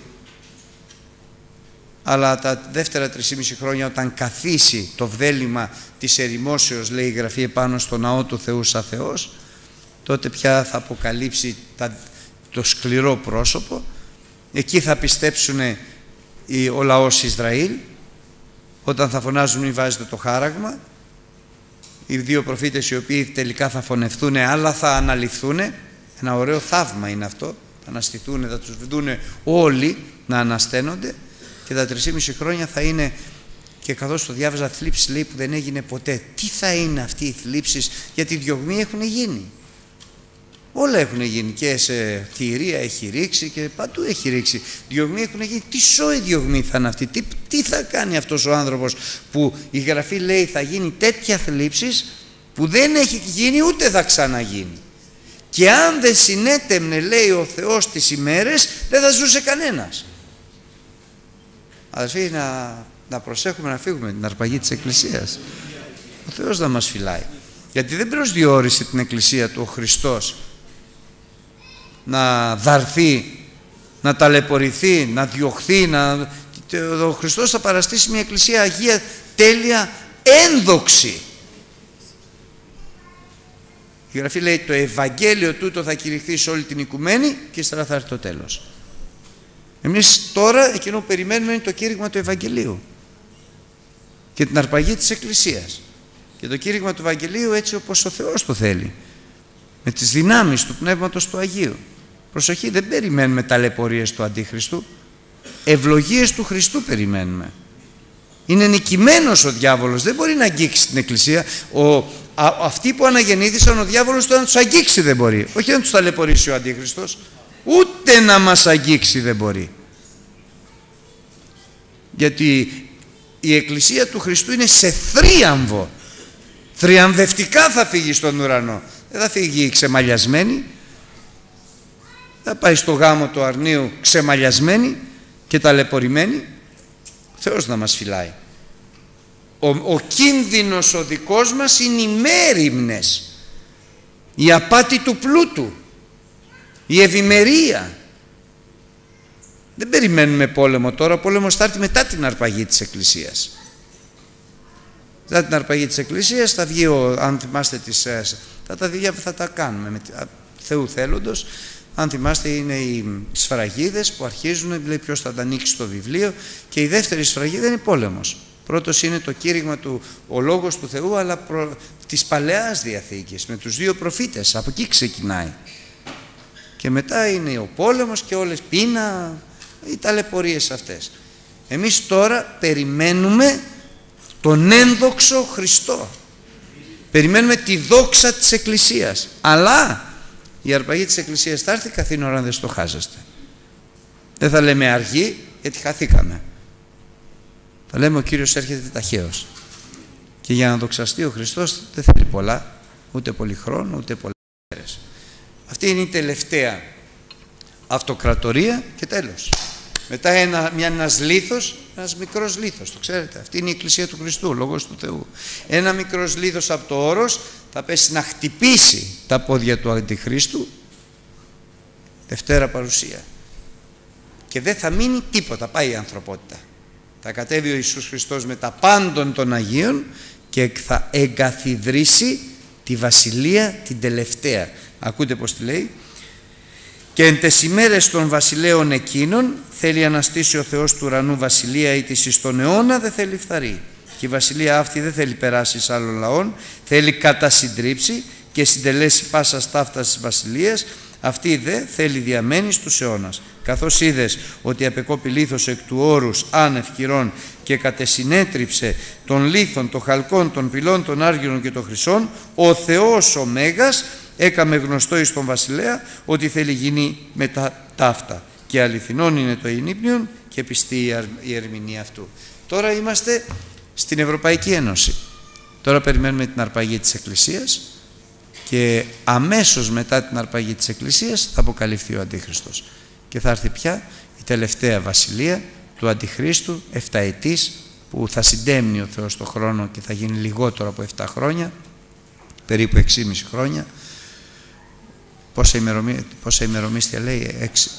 Αλλά τα δεύτερα τρισήμιση χρόνια, όταν καθίσει το βδέλημα της ερημόσεως, λέει η Γραφή, επάνω στο ναό του Θεού σαν Θεός, τότε πια θα αποκαλύψει τα, το σκληρό πρόσωπο. Εκεί θα πιστέψουν οι, ο λαός Ισραήλ, όταν θα φωνάζουν μη βάζετε το χάραγμα. Οι δύο προφήτες οι οποίοι τελικά θα φωνευτούν αλλά θα αναλυθούν. Ένα ωραίο θαύμα είναι αυτό. Θα αναστηθούν, θα τους δουν όλοι να ανασταίνονται. Και τα τρισήμιση χρόνια θα είναι, και καθώς το διάβαζα, θλίψη, λέει, που δεν έγινε ποτέ. Τι θα είναι αυτή η θλίψη? Γιατί οι διωγμοί έχουν γίνει. Όλα έχουν γίνει, και σε Θηρία έχει ρίξει και παντού έχει ρίξει. Διωγμοί έχουν γίνει. Τι σόι διωγμοί θα είναι αυτή? Τι, τι θα κάνει αυτός ο άνθρωπος που η Γραφή λέει θα γίνει τέτοια θλίψης που δεν έχει γίνει ούτε θα ξαναγίνει? Και αν δεν συνέτεμνε, λέει ο Θεός, τις ημέρες, δεν θα ζούσε κανένας. Αδελφοί, να, να προσέχουμε να φύγουμε την αρπαγή της Εκκλησίας. Ο Θεός να μας φυλάει. Γιατί δεν προσδιορίσε την Εκκλησία του ο Χριστός να δαρθεί, να ταλαιπωρηθεί, να διωχθεί. Να... Ο Χριστός θα παραστήσει μια Εκκλησία αγία, τέλεια, ένδοξη. Η Γραφή λέει το Ευαγγέλιο τούτο θα κηρυχθεί σε όλη την οικουμένη και ύστερα θα έρθει το τέλος. Εμείς τώρα εκείνο που περιμένουμε είναι το κήρυγμα του Ευαγγελίου και την αρπαγή της Εκκλησίας. Και το κήρυγμα του Ευαγγελίου έτσι όπως ο Θεός το θέλει, με τις δυνάμεις του Πνεύματος του Αγίου. Προσοχή, δεν περιμένουμε ταλαιπωρίες του Αντίχριστου, ευλογίες του Χριστού περιμένουμε. Είναι νικημένος ο διάβολος, δεν μπορεί να αγγίξει την Εκκλησία. Ο, α, αυτοί που αναγεννήθησαν, ο διάβολος το να τους αγγίξει δεν μπορεί. Όχι να τους ταλαιπωρήσει ο Αντίχριστος, ούτε να μας αγγίξει δεν μπορεί. Γιατί η Εκκλησία του Χριστού είναι σε θρίαμβο. Θριαμβευτικά θα φύγει στον ουρανό. Δεν θα φύγει ξεμαλιασμένη. Θα πάει στο γάμο του αρνίου ξεμαλιασμένη και ταλαιπωρημένη. Θεός να μας φυλάει. Ο, ο κίνδυνος ο δικός μας είναι οι μέριμνες, η απάτη του πλούτου, η ευημερία. Δεν περιμένουμε πόλεμο τώρα. Ο πόλεμος θα έρθει μετά την αρπαγή της Εκκλησίας. Μετά την αρπαγή της Εκκλησίας θα βγει, ο, αν θυμάστε τις, θα τα δια, θα τα κάνουμε με, Θεού θέλοντος. Αν θυμάστε, είναι οι σφραγίδες που αρχίζουν, λέει ποιος θα τα ανοίξει στο βιβλίο, και η δεύτερη σφραγίδα είναι πόλεμος. Πρώτος είναι το κήρυγμα του, ο Λόγος του Θεού, αλλά προ, της Παλαιάς Διαθήκης, με τους δύο προφήτες, από εκεί ξεκινάει. Και μετά είναι ο πόλεμος και όλες πείνα, οι ταλαιπωρίες αυτές. Εμείς τώρα περιμένουμε τον ένδοξο Χριστό. Περιμένουμε τη δόξα της Εκκλησίας. Αλλά η αρπαγή της Εκκλησίας θα έρθει καθήν ώρα αν δεν στοχάζεστε. Δεν θα λέμε αργή, γιατί χαθήκαμε. Θα λέμε ο Κύριος έρχεται ταχαίως. Και για να δοξαστεί ο Χριστός δεν θέλει πολλά, ούτε πολύ χρόνο, ούτε πολλές μέρες. Αυτή είναι η τελευταία αυτοκρατορία και τέλος. Μετά ένα, μια, ένας λίθος, ένας μικρός λίθος, το ξέρετε. Αυτή είναι η Εκκλησία του Χριστού, ο Λόγος του Θεού. Ένα μικρός λίθος από το όρος θα πέσει να χτυπήσει τα πόδια του Αντιχρίστου, Δευτέρα παρουσία. Και δεν θα μείνει τίποτα, πάει η ανθρωπότητα. Θα κατέβει ο Ιησούς Χριστός με τα πάντων των Αγίων και θα εγκαθιδρύσει τη βασιλεία την τελευταία. Ακούτε πως τη λέει. Και εν τες ημέρες των βασιλέων εκείνων θέλει αναστήσει ο Θεός του ουρανού βασιλεία ή της εις τον αιώνα δεν θέλει φθαρεί. Και η βασιλεία αυτή δεν θέλει περάσει σε άλλων λαών, θέλει κατασυντρίψει και συντελέσει πάσα στάφτα της βασιλείας, αυτή δε θέλει διαμένη στους αιώνας. Καθώς είδες ότι απεκόπη λίθος εκ του όρους άνευ κυρών και κατεσυνέτριψε των λίθων, των χαλκών, των πυλών, των άργυρων και των χρυσών, ο Θεός ο Μέγας έκαμε γνωστό εις τον βασιλέα ότι θέλει γίνει μετά ταύτα. Και αληθινόν είναι το ενύπνιον και πιστή η ερμηνεία αυτού. Τώρα είμαστε στην Ευρωπαϊκή Ένωση. Τώρα περιμένουμε την αρπαγή της Εκκλησίας και αμέσως μετά την αρπαγή της Εκκλησίας θα αποκαλυφθεί ο Αντίχριστος. Και θα έρθει πια η τελευταία βασιλεία του Αντιχρίστου, εφταετής, που θα συντέμνει ο Θεός το χρόνο και θα γίνει λιγότερο από επτά χρόνια, περίπου έξι και μισό χρόνια. Πόσα, ημερομί... πόσα ημερομίσθια λέει, έξι...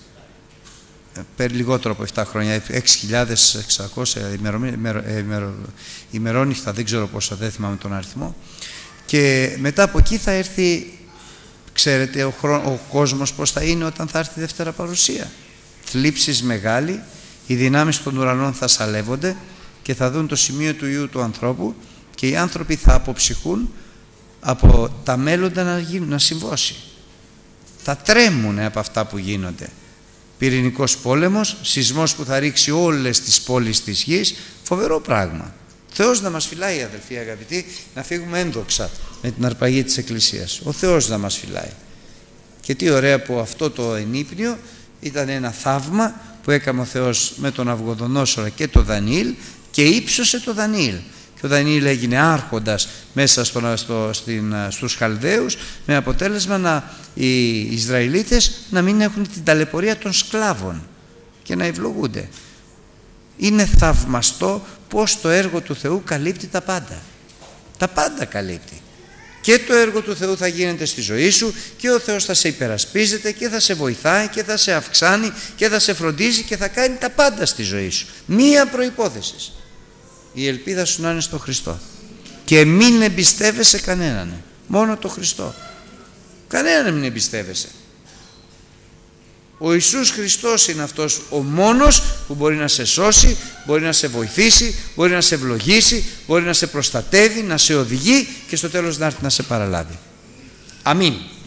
λιγότερο από επτά χρόνια, έξι χιλιάδες εξακόσια ημερομί... ημερο... ημερόνυχτα, δεν ξέρω πόσα, δεν θυμάμαι τον αριθμό. Και μετά από εκεί θα έρθει, ξέρετε, ο, χρό... ο κόσμος πώς θα είναι όταν θα έρθει η δεύτερα παρουσία. Θλίψεις μεγάλη, οι δυνάμεις των ουρανών θα σαλεύονται και θα δουν το σημείο του Υιού του ανθρώπου και οι άνθρωποι θα αποψυχούν από τα μέλλοντα να, γίνουν, να συμβώσει. Θα τρέμουν από αυτά που γίνονται. Πυρηνικός πόλεμος, σεισμός που θα ρίξει όλες τις πόλεις της γης, φοβερό πράγμα. Θεός να μας φυλάει, αδελφοί αγαπητοί, να φύγουμε ένδοξα με την αρπαγή της Εκκλησίας. Ο Θεός να μας φυλάει. Και τι ωραία που αυτό το ενύπνιο ήταν ένα θαύμα που έκαμε ο Θεός με τον Ναβουχοδονόσορα και τον Δανιήλ και ύψωσε τον Δανιήλ. Και ο Δανιήλ έγινε άρχοντας μέσα στο, στο, στην, στους Χαλδαίους, με αποτέλεσμα να, οι Ισραηλίτες να μην έχουν την ταλαιπωρία των σκλάβων και να ευλογούνται. Είναι θαυμαστό πως το έργο του Θεού καλύπτει τα πάντα. Τα πάντα καλύπτει. Και το έργο του Θεού θα γίνεται στη ζωή σου και ο Θεός θα σε υπερασπίζεται και θα σε βοηθάει και θα σε αυξάνει και θα σε φροντίζει και θα κάνει τα πάντα στη ζωή σου. Μία προϋπόθεση. Η ελπίδα σου να είναι στο Χριστό. Και μην εμπιστεύεσαι κανέναν. Μόνο το Χριστό. Κανέναν μην εμπιστεύεσαι. Ο Ιησούς Χριστός είναι αυτός ο μόνος που μπορεί να σε σώσει, μπορεί να σε βοηθήσει, μπορεί να σε ευλογήσει, μπορεί να σε προστατεύει, να σε οδηγεί και στο τέλος να έρθει να σε παραλάβει. Αμήν.